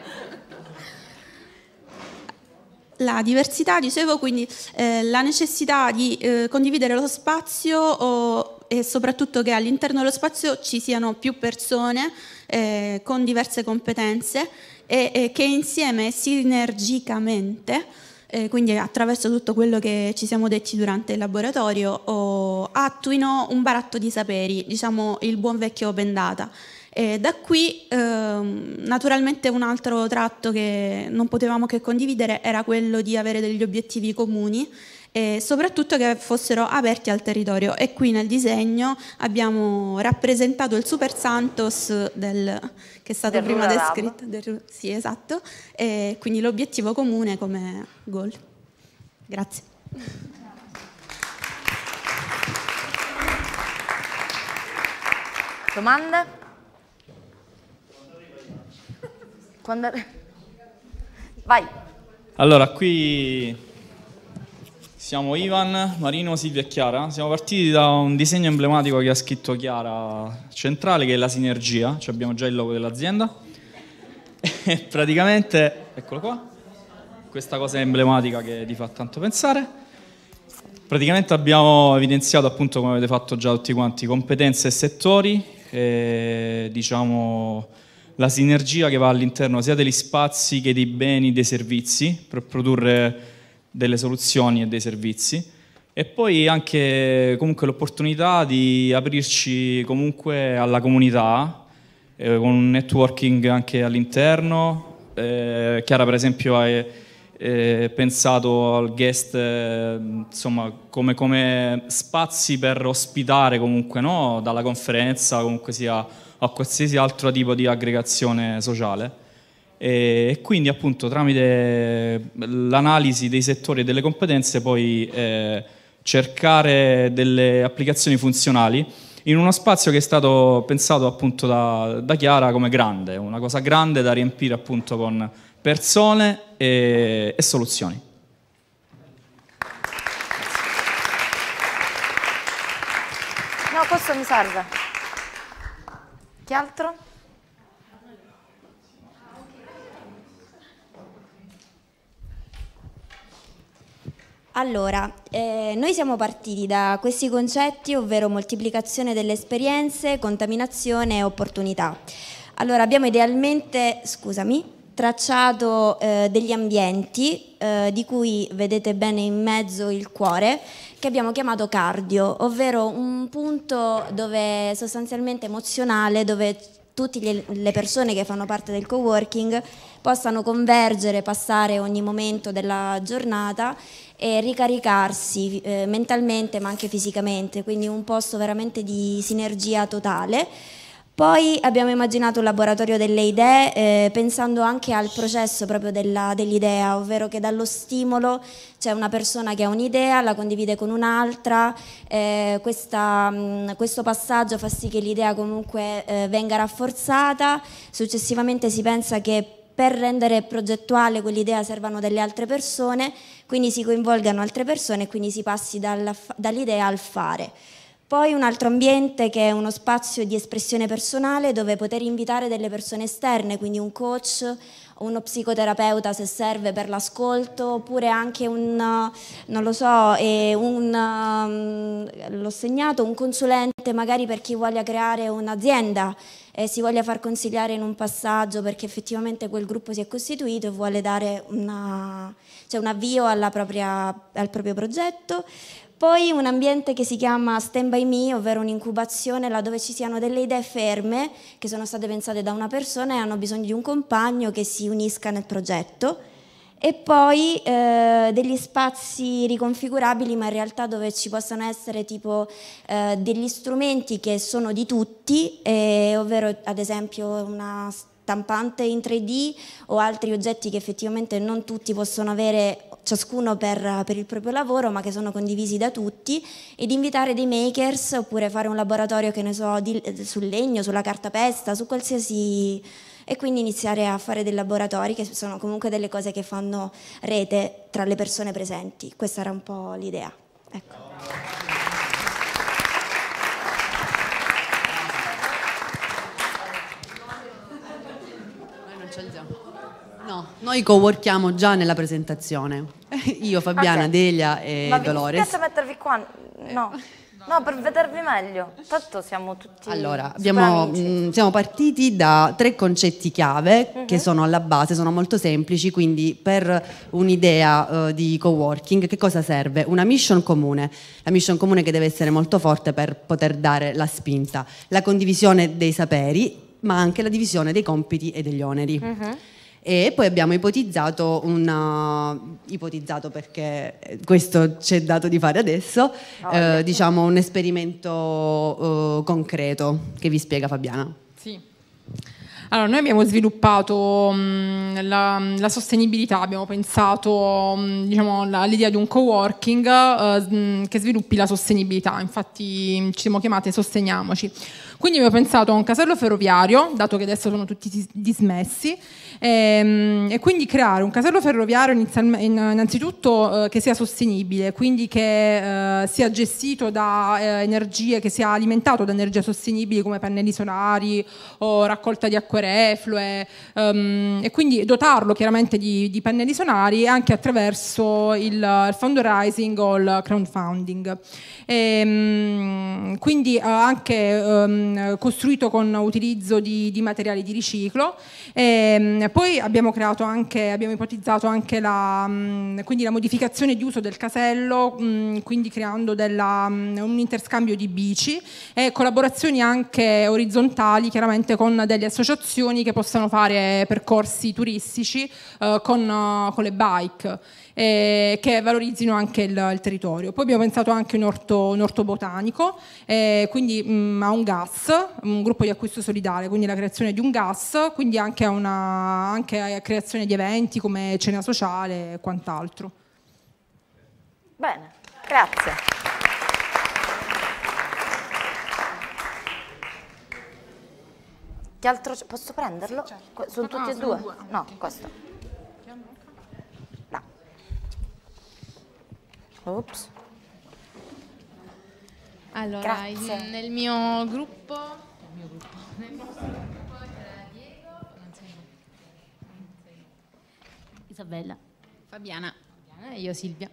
La diversità, dicevo, quindi la necessità di condividere lo spazio e soprattutto che all'interno dello spazio ci siano più persone con diverse competenze e che insieme sinergicamente, quindi attraverso tutto quello che ci siamo detti durante il laboratorio, attuino un baratto di saperi, diciamo il buon vecchio open data. E da qui naturalmente un altro tratto che non potevamo che condividere era quello di avere degli obiettivi comuni e soprattutto che fossero aperti al territorio e qui nel disegno abbiamo rappresentato il Super Santos che è stato prima descritto. Sì, esatto, e quindi l'obiettivo comune come goal. Grazie. Domande? Vai. Allora, qui siamo Ivan, Marino, Silvia e Chiara. Siamo partiti da un disegno emblematico che ha scritto Chiara centrale, che è la sinergia. Cioè abbiamo già il logo dell'azienda. E praticamente, eccolo qua, questa cosa emblemmatica che ti fa tanto pensare. Praticamente abbiamo evidenziato, appunto, come avete fatto già tutti quanti, competenze e settori, diciamo la sinergia che va all'interno sia degli spazi che dei beni, dei servizi, per produrre delle soluzioni e dei servizi, e poi anche comunque l'opportunità di aprirci comunque alla comunità, con un networking anche all'interno. Chiara per esempio ha pensato al guest, insomma, come spazi per ospitare comunque, no? Dalla conferenza comunque sia a qualsiasi altro tipo di aggregazione sociale e quindi appunto tramite l'analisi dei settori e delle competenze poi cercare delle applicazioni funzionali in uno spazio che è stato pensato appunto da Chiara come grande, una cosa grande da riempire appunto con persone e soluzioni. questo mi serve. Chi altro? Allora, noi siamo partiti da questi concetti, ovvero moltiplicazione delle esperienze, contaminazione e opportunità. Allora, abbiamo idealmente, tracciato degli ambienti di cui vedete bene in mezzo il cuore, che abbiamo chiamato cardio, ovvero un punto dove sostanzialmente emozionale, dove tutte le persone che fanno parte del coworking possano convergere, passare ogni momento della giornata e ricaricarsi mentalmente ma anche fisicamente, quindi un posto veramente di sinergia totale. Poi abbiamo immaginato un laboratorio delle idee pensando anche al processo proprio dell'idea, ovvero che dallo stimolo c'è una persona che ha un'idea, la condivide con un'altra, questo passaggio fa sì che l'idea comunque venga rafforzata, successivamente si pensa che per rendere progettuale quell'idea servano delle altre persone, quindi si coinvolgano altre persone e quindi si passi dall'idea al fare. Poi un altro ambiente che è uno spazio di espressione personale dove poter invitare delle persone esterne, quindi un coach, uno psicoterapeuta se serve per l'ascolto, oppure anche l'ho segnato, un consulente magari per chi voglia creare un'azienda e si voglia far consigliare in un passaggio perché effettivamente quel gruppo si è costituito e vuole dare un avvio al proprio progetto. Poi un ambiente che si chiama Stand By Me, ovvero un'incubazione laddove ci siano delle idee ferme che sono state pensate da una persona e hanno bisogno di un compagno che si unisca nel progetto. E poi degli spazi riconfigurabili, ma in realtà dove ci possano essere tipo degli strumenti che sono di tutti, ovvero ad esempio una stampante in 3D o altri oggetti che effettivamente non tutti possono avere, ciascuno per il proprio lavoro, ma che sono condivisi da tutti, ed invitare dei makers oppure fare un laboratorio, che ne so, sul legno, sulla cartapesta, su qualsiasi, e quindi iniziare a fare dei laboratori che sono comunque delle cose che fanno rete tra le persone presenti. Questa era un po' l'idea. Ecco. No, noi coworkiamo già nella presentazione. Io, Fabiana, Okay. Delia e Ma Dolores. vi spiace mettervi qua? No, per vedervi meglio. Tanto siamo tutti Allora, super amici. siamo partiti da 3 concetti chiave che sono alla base, sono molto semplici, quindi per un'idea di coworking che cosa serve? Una mission comune, la mission comune che deve essere molto forte per poter dare la spinta, la condivisione dei saperi, ma anche la divisione dei compiti e degli oneri. E poi abbiamo ipotizzato perché questo ci è dato di fare adesso, diciamo un esperimento concreto che vi spiega Fabiana. Sì. Allora, noi abbiamo sviluppato la sostenibilità, abbiamo pensato all'idea di un coworking che sviluppi la sostenibilità, infatti ci siamo chiamate Sosteniamoci. Quindi abbiamo pensato a un casello ferroviario, dato che adesso sono tutti dismessi, e quindi creare un casello ferroviario innanzitutto che sia sostenibile, quindi che sia gestito da energie, che sia alimentato da energie sostenibili come pannelli solari o raccolta di acque reflue, e quindi dotarlo chiaramente di pannelli solari anche attraverso il fundraising o il crowdfunding. Quindi anche costruito con utilizzo di materiali di riciclo. Poi abbiamo ipotizzato anche quindi la modificazione di uso del casello, quindi creando un interscambio di bici e collaborazioni anche orizzontali chiaramente con delle associazioni che possano fare percorsi turistici con le bike. Che valorizzino anche il territorio. Poi abbiamo pensato anche un orto botanico, quindi a un gas, un gruppo di acquisto solidale, quindi la creazione di un gas, quindi anche a creazione di eventi come cena sociale e quant'altro. Bene, grazie. Che altro posso prenderlo? Sì, certo. Sono tutti e due? No, questo. Ops. Allora, Grazie. nel mio gruppo, nel nostro gruppo c'era Diego, non sei Isabella. Fabiana e io Silvia.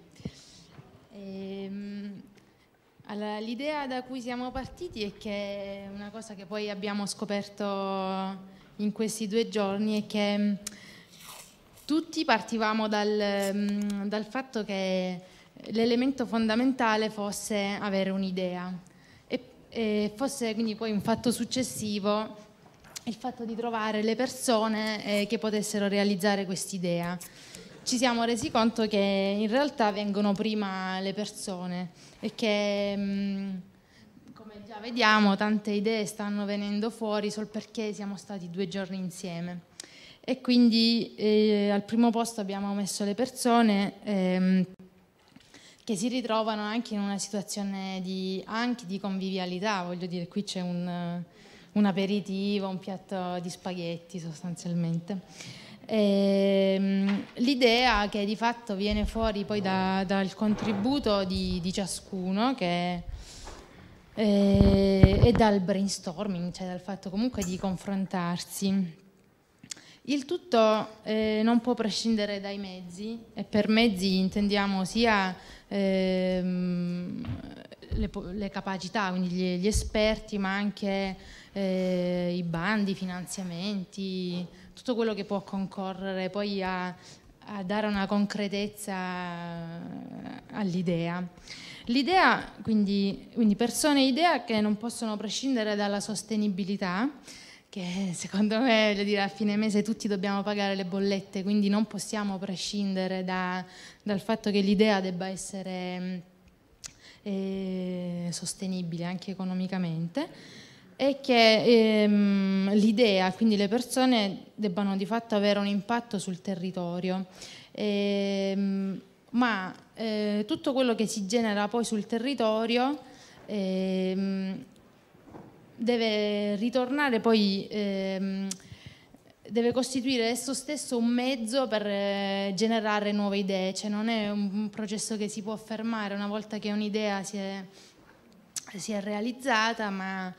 Allora, l'idea da cui siamo partiti è che una cosa che poi abbiamo scoperto in questi 2 giorni è che tutti partivamo dal fatto che l'elemento fondamentale fosse avere un'idea e fosse quindi poi un fatto successivo il fatto di trovare le persone che potessero realizzare quest'idea. Ci siamo resi conto che in realtà vengono prima le persone e che, come già vediamo, tante idee stanno venendo fuori solo perché siamo stati 2 giorni insieme. E quindi al primo posto abbiamo messo le persone che si ritrovano anche in una situazione anche di convivialità, voglio dire, qui c'è un aperitivo, un piatto di spaghetti sostanzialmente. L'idea che di fatto viene fuori poi dal contributo di ciascuno e dal brainstorming, cioè dal fatto comunque di confrontarsi. Il tutto non può prescindere dai mezzi, e per mezzi intendiamo sia le capacità, quindi gli esperti, ma anche i bandi, i finanziamenti, tutto quello che può concorrere poi a dare una concretezza all'idea. L'idea, quindi persone e idea che non possono prescindere dalla sostenibilità, che secondo me, voglio dire, a fine mese tutti dobbiamo pagare le bollette, quindi non possiamo prescindere dal fatto che l'idea debba essere sostenibile anche economicamente, e che l'idea, quindi le persone, debbano di fatto avere un impatto sul territorio, ma tutto quello che si genera poi sul territorio deve ritornare poi, deve costituire esso stesso un mezzo per generare nuove idee, cioè non è un processo che si può fermare una volta che un'idea si è realizzata, ma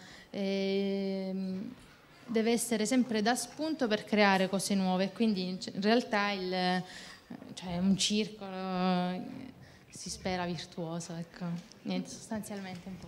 deve essere sempre da spunto per creare cose nuove. Quindi in realtà è un circolo, si spera virtuoso, ecco. Niente, sostanzialmente un po'.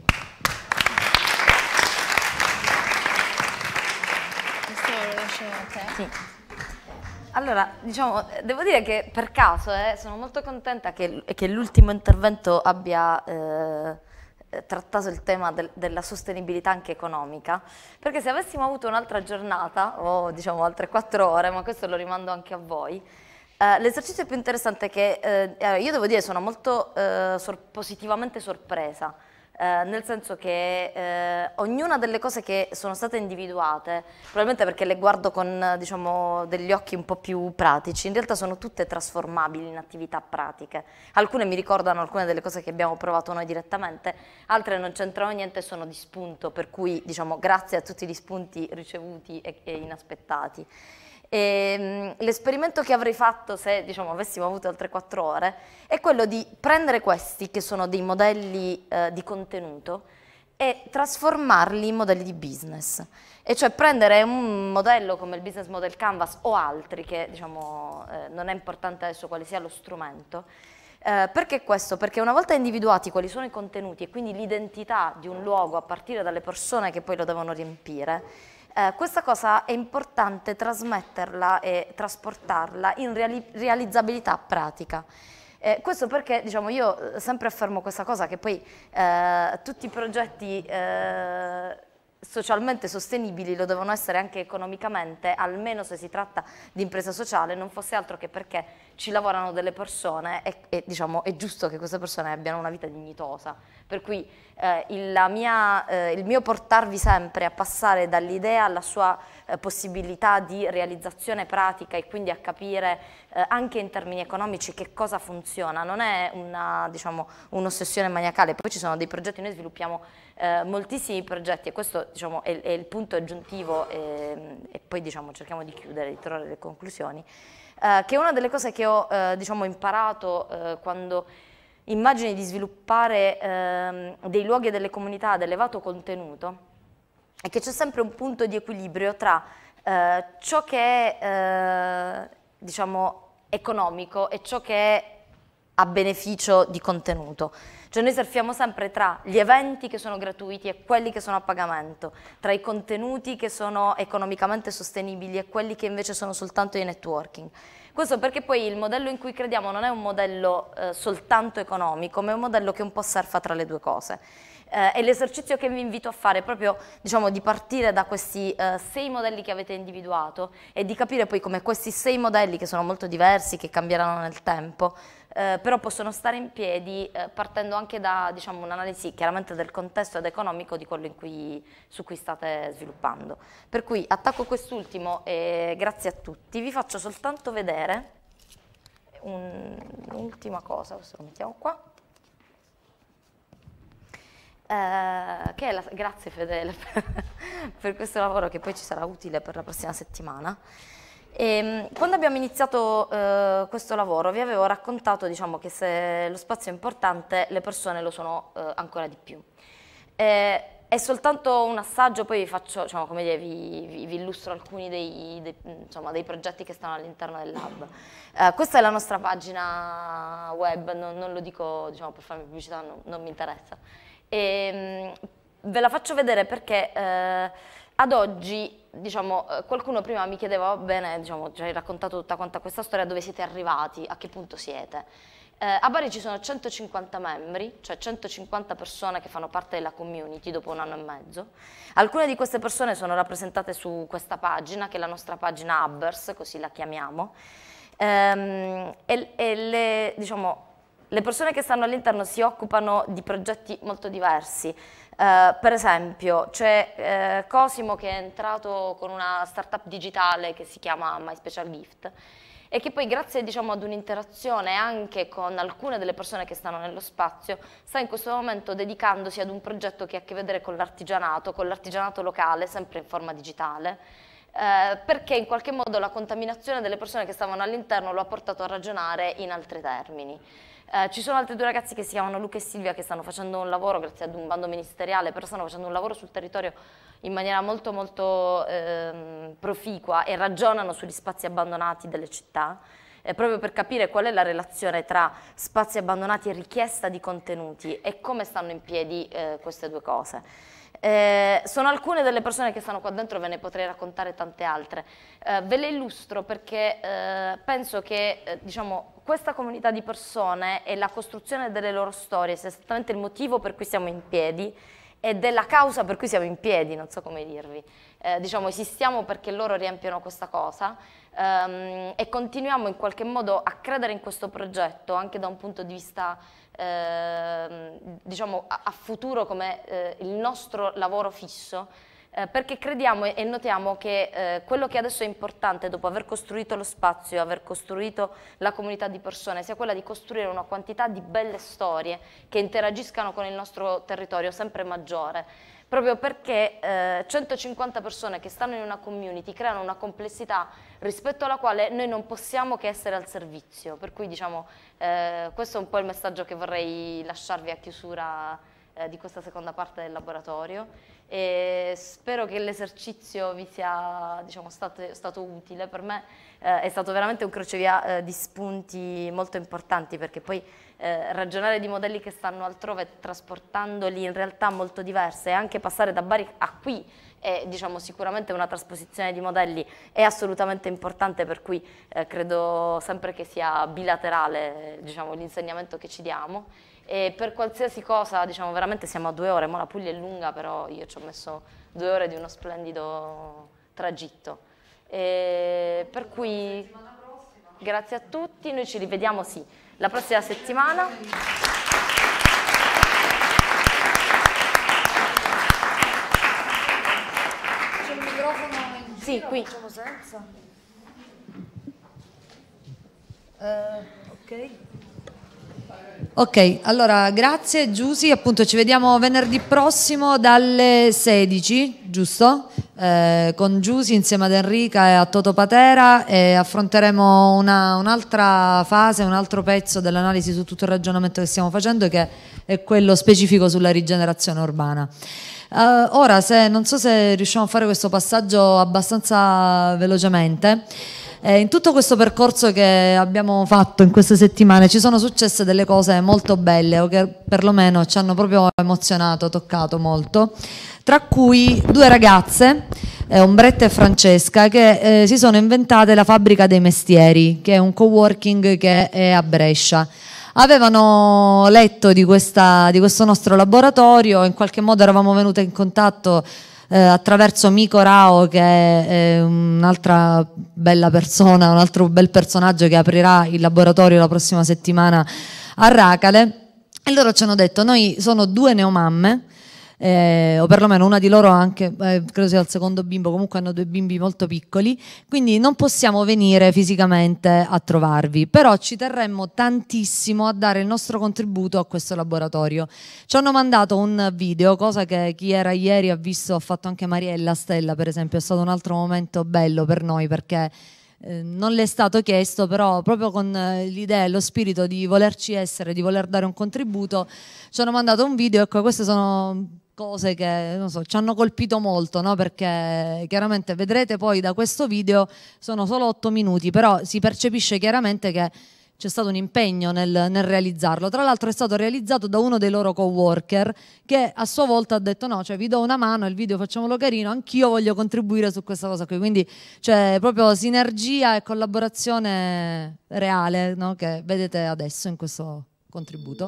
Questo lo lascio a te. Sì. Allora, diciamo, devo dire che per caso sono molto contenta che l'ultimo intervento abbia trattato il tema della sostenibilità anche economica, perché se avessimo avuto un'altra giornata o diciamo altre 4 ore, ma questo lo rimando anche a voi, l'esercizio più interessante è che io devo dire sono molto positivamente sorpresa, nel senso che ognuna delle cose che sono state individuate, probabilmente perché le guardo con diciamo, degli occhi un po' più pratici, in realtà sono tutte trasformabili in attività pratiche. Alcune mi ricordano alcune delle cose che abbiamo provato noi direttamente, altre non c'entrano niente e sono di spunto, per cui diciamo, grazie a tutti gli spunti ricevuti e inaspettati. L'esperimento che avrei fatto se diciamo, avessimo avuto altre 4 ore è quello di prendere questi che sono dei modelli di contenuto e trasformarli in modelli di business, e cioè prendere un modello come il Business Model Canvas o altri che diciamo, non è importante adesso quale sia lo strumento. Perché questo? Perché una volta individuati quali sono i contenuti e quindi l'identità di un luogo a partire dalle persone che poi lo devono riempire, questa cosa è importante trasmetterla e trasportarla in realizzabilità pratica. Questo perché diciamo, io sempre affermo questa cosa, che poi tutti i progetti socialmente sostenibili lo devono essere anche economicamente, almeno se si tratta di impresa sociale, non fosse altro che perché ci lavorano delle persone e diciamo, è giusto che queste persone abbiano una vita dignitosa. Per cui il mio portarvi sempre a passare dall'idea alla sua possibilità di realizzazione pratica e quindi a capire anche in termini economici che cosa funziona, non è diciamo, un'ossessione maniacale. Poi ci sono dei progetti, noi sviluppiamo moltissimi progetti e questo diciamo, è il punto aggiuntivo e poi diciamo, cerchiamo di chiudere, di trovare le conclusioni, che è una delle cose che ho diciamo, imparato quando immagini di sviluppare dei luoghi e delle comunità ad elevato contenuto è che c'è sempre un punto di equilibrio tra ciò che è diciamo economico e ciò che è a beneficio di contenuto. Cioè noi surfiamo sempre tra gli eventi che sono gratuiti e quelli che sono a pagamento, tra i contenuti che sono economicamente sostenibili e quelli che invece sono soltanto di networking. Questo perché poi il modello in cui crediamo non è un modello soltanto economico, ma è un modello che un po' surfa tra le due cose. E l'esercizio che vi invito a fare è proprio diciamo, di partire da questi 6 modelli che avete individuato e di capire poi come questi 6 modelli, che sono molto diversi, che cambieranno nel tempo, però possono stare in piedi partendo anche da diciamo, un'analisi chiaramente del contesto ed economico di quello su cui state sviluppando. Per cui attacco quest'ultimo e grazie a tutti. Vi faccio soltanto vedere un'ultima cosa, questo lo mettiamo qua. Che è grazie Fedele per questo lavoro che poi ci sarà utile per la prossima settimana. Quando abbiamo iniziato questo lavoro vi avevo raccontato diciamo, che se lo spazio è importante le persone lo sono ancora di più. È soltanto un assaggio, poi vi faccio, diciamo, come dire, vi illustro alcuni dei progetti che stanno all'interno del lab. Questa è la nostra pagina web, non lo dico diciamo, per farmi pubblicità, non mi interessa. Ve la faccio vedere perché ad oggi diciamo, qualcuno prima mi chiedeva, va bene, diciamo, ci hai raccontato tutta quanta questa storia, dove siete arrivati, a che punto siete? A Bari ci sono 150 membri, cioè 150 persone che fanno parte della community dopo 1 anno e mezzo. Alcune di queste persone sono rappresentate su questa pagina, che è la nostra pagina Hubbers, così la chiamiamo, diciamo, le persone che stanno all'interno si occupano di progetti molto diversi. Per esempio c'è Cosimo che è entrato con una startup digitale che si chiama My Special Gift e che poi grazie diciamo, ad un'interazione anche con alcune delle persone che stanno nello spazio sta in questo momento dedicandosi ad un progetto che ha a che vedere con l'artigianato locale, sempre in forma digitale, perché in qualche modo la contaminazione delle persone che stavano all'interno lo ha portato a ragionare in altri termini. Ci sono altri 2 ragazzi che si chiamano Luca e Silvia che stanno facendo un lavoro grazie ad un bando ministeriale, però stanno facendo un lavoro sul territorio in maniera molto proficua e ragionano sugli spazi abbandonati delle città, proprio per capire qual è la relazione tra spazi abbandonati e richiesta di contenuti e come stanno in piedi queste 2 cose. Sono alcune delle persone che stanno qua dentro, ve ne potrei raccontare tante altre. Ve le illustro perché penso che diciamo, questa comunità di persone e la costruzione delle loro storie sia esattamente il motivo per cui siamo in piedi ed è la causa per cui siamo in piedi, non so come dirvi. Diciamo, esistiamo perché loro riempiono questa cosa e continuiamo in qualche modo a credere in questo progetto anche da un punto di vista diciamo a futuro come il nostro lavoro fisso, perché crediamo e notiamo che quello che adesso è importante dopo aver costruito lo spazio, aver costruito la comunità di persone, sia quella di costruire una quantità di belle storie che interagiscano con il nostro territorio sempre maggiore, proprio perché 150 persone che stanno in una community creano una complessità rispetto alla quale noi non possiamo che essere al servizio, per cui diciamo questo è un po' il messaggio che vorrei lasciarvi a chiusura di questa seconda parte del laboratorio e spero che l'esercizio vi sia diciamo, stato utile. Per me è stato veramente un crocevia di spunti molto importanti, perché poi ragionare di modelli che stanno altrove trasportandoli in realtà molto diverse e anche passare da Bari a qui è diciamo, sicuramente una trasposizione di modelli è assolutamente importante, per cui credo sempre che sia bilaterale diciamo, l'insegnamento che ci diamo. E per qualsiasi cosa, diciamo, veramente siamo a 2 ore, ma la Puglia è lunga, però io ci ho messo 2 ore di uno splendido tragitto. E per cui grazie a tutti, noi ci rivediamo sì, la prossima settimana. C'è il microfono in sì, giro, qui. facciamo senza. Ok. Ok, allora grazie Giusy, appunto ci vediamo venerdì prossimo dalle 16, giusto? con Giusy insieme ad Enrica e a Toto Patera, e affronteremo un'altra fase, un altro pezzo dell'analisi su tutto il ragionamento che stiamo facendo, che è quello specifico sulla rigenerazione urbana. Ora, non so se riusciamo a fare questo passaggio abbastanza velocemente. In tutto questo percorso che abbiamo fatto in queste settimane ci sono successe delle cose molto belle, o che perlomeno ci hanno proprio emozionato, toccato molto, tra cui 2 ragazze, Ombretta e Francesca, che si sono inventate la Fabbrica dei Mestieri, che è un coworking che è a Brescia. Avevano letto di questo nostro laboratorio, in qualche modo eravamo venute in contatto attraverso Miko Rao, che è un'altra bella persona, un altro bel personaggio che aprirà il laboratorio la prossima settimana a Racale, e loro ci hanno detto: noi sono 2 neomamme, o perlomeno una di loro anche, credo sia il secondo bimbo, comunque hanno 2 bimbi molto piccoli, quindi non possiamo venire fisicamente a trovarvi, però ci terremmo tantissimo a dare il nostro contributo a questo laboratorio. Ci hanno mandato un video, cosa che chi era ieri ha visto, ha fatto anche Mariella Stella per esempio, è stato un altro momento bello per noi, perché non le è stato chiesto, però proprio con l'idea e lo spirito di volerci essere, di voler dare un contributo, ci hanno mandato un video. Ecco, queste sono cose che non so, ci hanno colpito molto, no? Perché chiaramente vedrete poi da questo video, sono solo 8 minuti, però si percepisce chiaramente che c'è stato un impegno nel realizzarlo. Tra l'altro è stato realizzato da uno dei loro coworker, che a sua volta ha detto: no, cioè vi do una mano, il video facciamolo carino, anch'io voglio contribuire su questa cosa qui. Quindi c'è proprio sinergia e collaborazione reale, no? Che vedete adesso in questo contributo.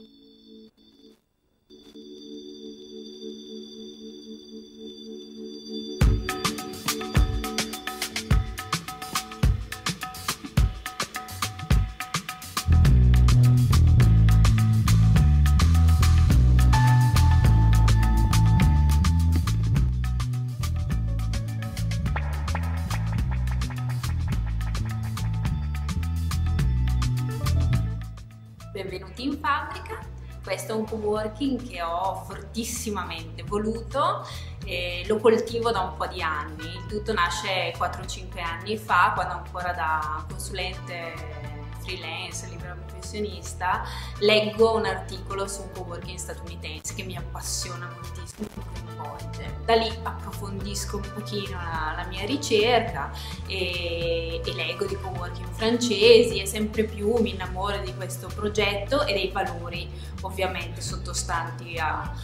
Benvenuti in fabbrica. Questo è un coworking che ho fortissimamente voluto, lo coltivo da un po' di anni. Il tutto nasce 4-5 anni fa, quando ancora da consulente freelance, libero professionista, leggo un articolo su un coworking statunitense che mi appassiona moltissimo, mi coinvolge. Da lì approfondisco un pochino la mia ricerca e leggo di coworking francesi, e sempre più mi innamoro di questo progetto e dei valori ovviamente sottostanti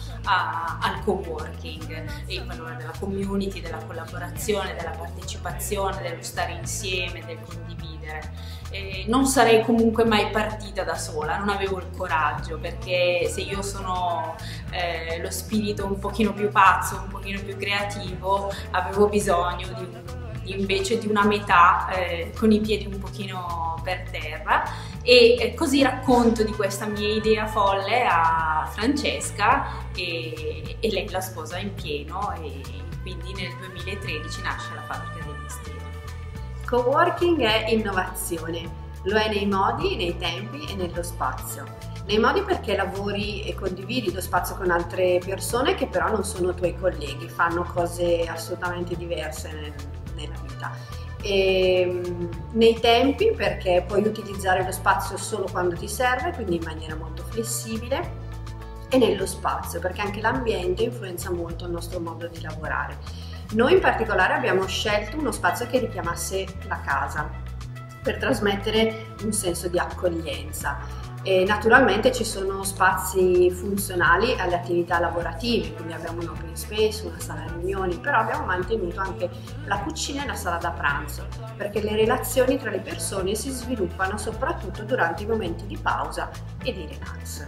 al coworking, il valore della community, della collaborazione, della partecipazione, dello stare insieme, del condividere. Non sarei comunque mai partita da sola, non avevo il coraggio, perché se io sono lo spirito un pochino più pazzo, un pochino più creativo, avevo bisogno invece di una metà con i piedi un pochino per terra, e così racconto di questa mia idea folle a Francesca e lei la sposa in pieno, e quindi nel 2013 nasce la Fabbrica dei Mestieri. Coworking è innovazione, lo è nei modi, nei tempi e nello spazio. Nei modi perché lavori e condividi lo spazio con altre persone che però non sono tuoi colleghi, fanno cose assolutamente diverse nella vita. E nei tempi perché puoi utilizzare lo spazio solo quando ti serve, quindi in maniera molto flessibile, e nello spazio perché anche l'ambiente influenza molto il nostro modo di lavorare. Noi in particolare abbiamo scelto uno spazio che richiamasse la casa per trasmettere un senso di accoglienza. E naturalmente ci sono spazi funzionali alle attività lavorative, quindi abbiamo un open space, una sala riunioni, però abbiamo mantenuto anche la cucina e la sala da pranzo, perché le relazioni tra le persone si sviluppano soprattutto durante i momenti di pausa e di relax.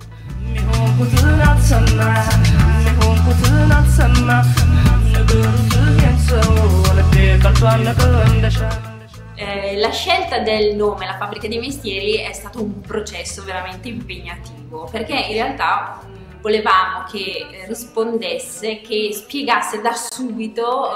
La scelta del nome, la Fabbrica dei Mestieri, è stato un processo veramente impegnativo, perché in realtà volevamo che rispondesse, che spiegasse da subito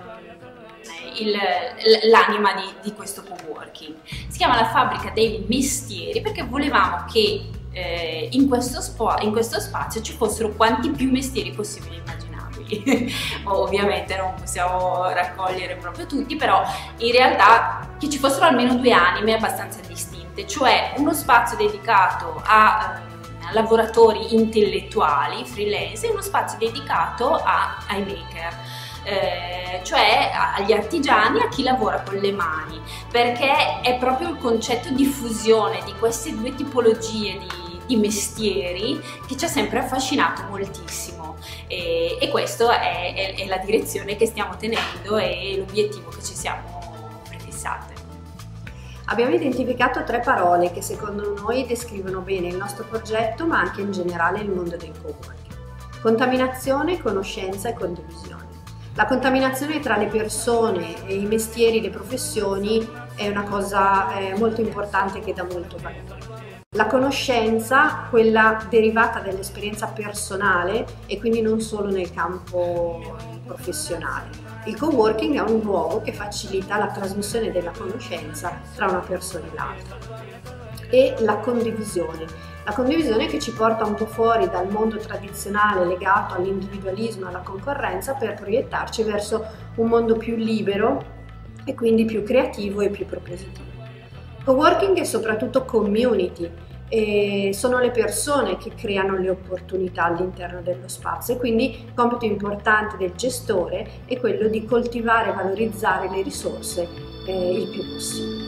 l'anima di questo coworking. Si chiama la Fabbrica dei Mestieri perché volevamo che in questo spazio ci fossero quanti più mestieri possibili e immaginabili. qui ovviamente non possiamo raccogliere proprio tutti, però in realtà che ci fossero almeno 2 anime abbastanza distinte, cioè uno spazio dedicato a lavoratori intellettuali, freelance, e uno spazio dedicato ai maker. Cioè agli artigiani, a chi lavora con le mani, perché è proprio il concetto di fusione di queste 2 tipologie di mestieri che ci ha sempre affascinato moltissimo, e questa è la direzione che stiamo tenendo e l'obiettivo che ci siamo prefissate. Abbiamo identificato 3 parole che secondo noi descrivono bene il nostro progetto, ma anche in generale il mondo del coworking: contaminazione, conoscenza e condivisione. La contaminazione tra le persone e i mestieri, le professioni è una cosa molto importante che dà molto valore. La conoscenza, quella derivata dall'esperienza personale e quindi non solo nel campo professionale. Il coworking è un luogo che facilita la trasmissione della conoscenza tra una persona e l'altra. E la condivisione che ci porta un po' fuori dal mondo tradizionale legato all'individualismo e alla concorrenza per proiettarci verso un mondo più libero e quindi più creativo e più propositivo. Coworking è soprattutto community, e sono le persone che creano le opportunità all'interno dello spazio, e quindi il compito importante del gestore è quello di coltivare e valorizzare le risorse il più possibile.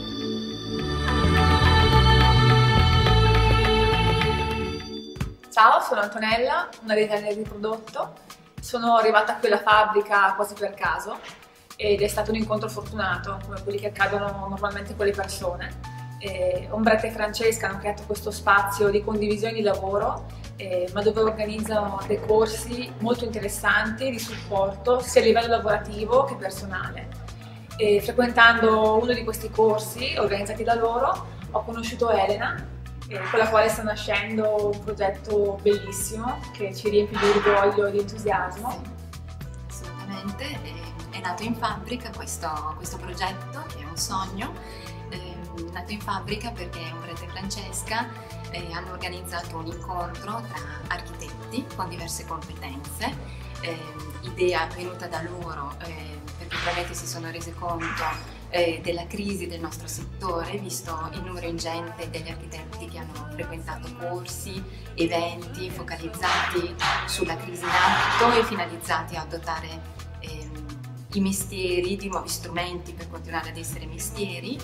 Ciao, sono Antonella, una designer di prodotto. Sono arrivata a quella fabbrica quasi per caso ed è stato un incontro fortunato, come quelli che accadono normalmente con le persone. Ombretta e Francesca hanno creato questo spazio di condivisione di lavoro, ma dove organizzano dei corsi molto interessanti di supporto sia a livello lavorativo che personale. Frequentando uno di questi corsi organizzati da loro ho conosciuto Elena, con la quale sta nascendo un progetto bellissimo che ci riempie di orgoglio e di entusiasmo. Assolutamente, è nato in fabbrica questo progetto, che è un sogno, nato in fabbrica perché Ombretta e Francesca hanno organizzato un incontro tra architetti con diverse competenze, idea venuta da loro perché probabilmente si sono rese conto della crisi del nostro settore, visto il numero ingente degli architetti che hanno frequentato corsi, eventi focalizzati sulla crisi in atto e finalizzati a dotare i mestieri di nuovi strumenti per continuare ad essere mestieri.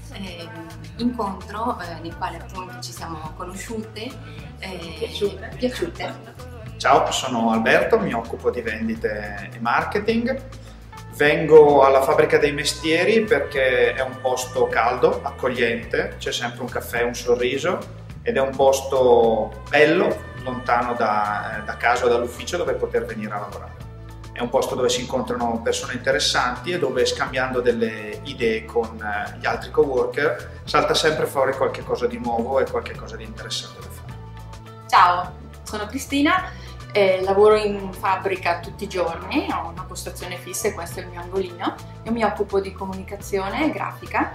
Incontro nel quale appunto ci siamo conosciute, piaciute. Ciao, sono Alberto, mi occupo di vendite e marketing. Vengo alla Fabbrica dei Mestieri perché è un posto caldo, accogliente, c'è sempre un caffè, un sorriso, ed è un posto bello, lontano da casa o dall'ufficio, dove poter venire a lavorare. È un posto dove si incontrano persone interessanti e dove, scambiando delle idee con gli altri coworker, salta sempre fuori qualche cosa di nuovo e qualche cosa di interessante da fare. Ciao, sono Cristina. Lavoro in fabbrica tutti i giorni, ho una postazione fissa e questo è il mio angolino. Io mi occupo di comunicazione e grafica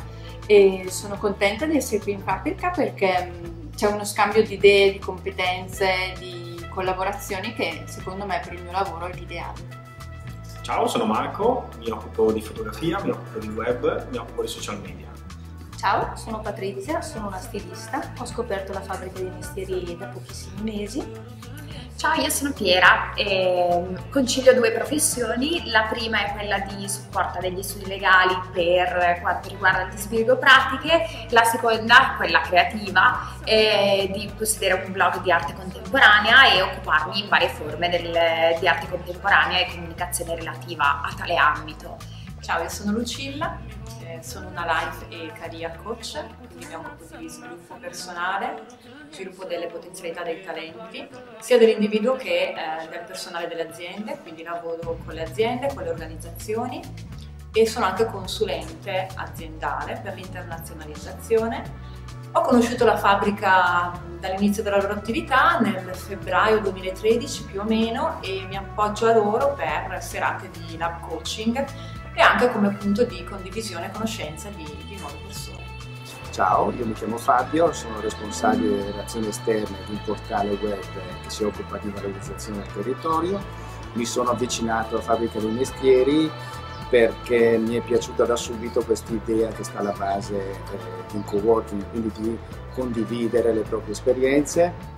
e sono contenta di essere qui in fabbrica perché c'è uno scambio di idee, di competenze, di collaborazioni che secondo me per il mio lavoro è l'ideale. Ciao, sono Marco, mi occupo di fotografia, mi occupo di web, mi occupo di social media. Ciao, sono Patrizia, sono una stilista, ho scoperto la Fabbrica dei Mestieri da pochissimi mesi. Ciao, io sono Piera e concilio 2 professioni. La prima è quella di supporto degli studi legali per quanto riguarda il disbrigo pratiche, la seconda, quella creativa, è di possedere un blog di arte contemporanea e occuparmi in varie forme di arte contemporanea e comunicazione relativa a tale ambito. Ciao, io sono Lucilla, sono una life e career coach, quindi mi occupo di sviluppo personale, sviluppo delle potenzialità dei talenti, sia dell'individuo che del personale delle aziende, quindi lavoro con le aziende, con le organizzazioni e sono anche consulente aziendale per l'internazionalizzazione. Ho conosciuto la fabbrica dall'inizio della loro attività nel febbraio 2013 più o meno e mi appoggio a loro per serate di lab coaching e anche come punto di condivisione e conoscenza di nuove persone. Ciao, io mi chiamo Fabio, sono responsabile delle relazioni esterne di un portale web che si occupa di valorizzazione del territorio mi sono avvicinato alla Fabbrica dei Mestieri perché mi è piaciuta da subito questa idea che sta alla base di un coworking, quindi di condividere le proprie esperienze.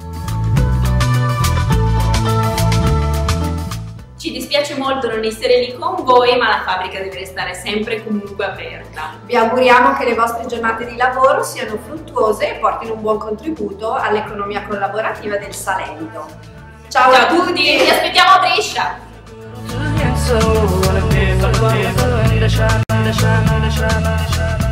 Ci dispiace molto non essere lì con voi, ma la fabbrica deve restare sempre e comunque aperta. Vi auguriamo che le vostre giornate di lavoro siano fruttuose e portino un buon contributo all'economia collaborativa del Salento. Ciao a tutti, vi aspettiamo a Brescia!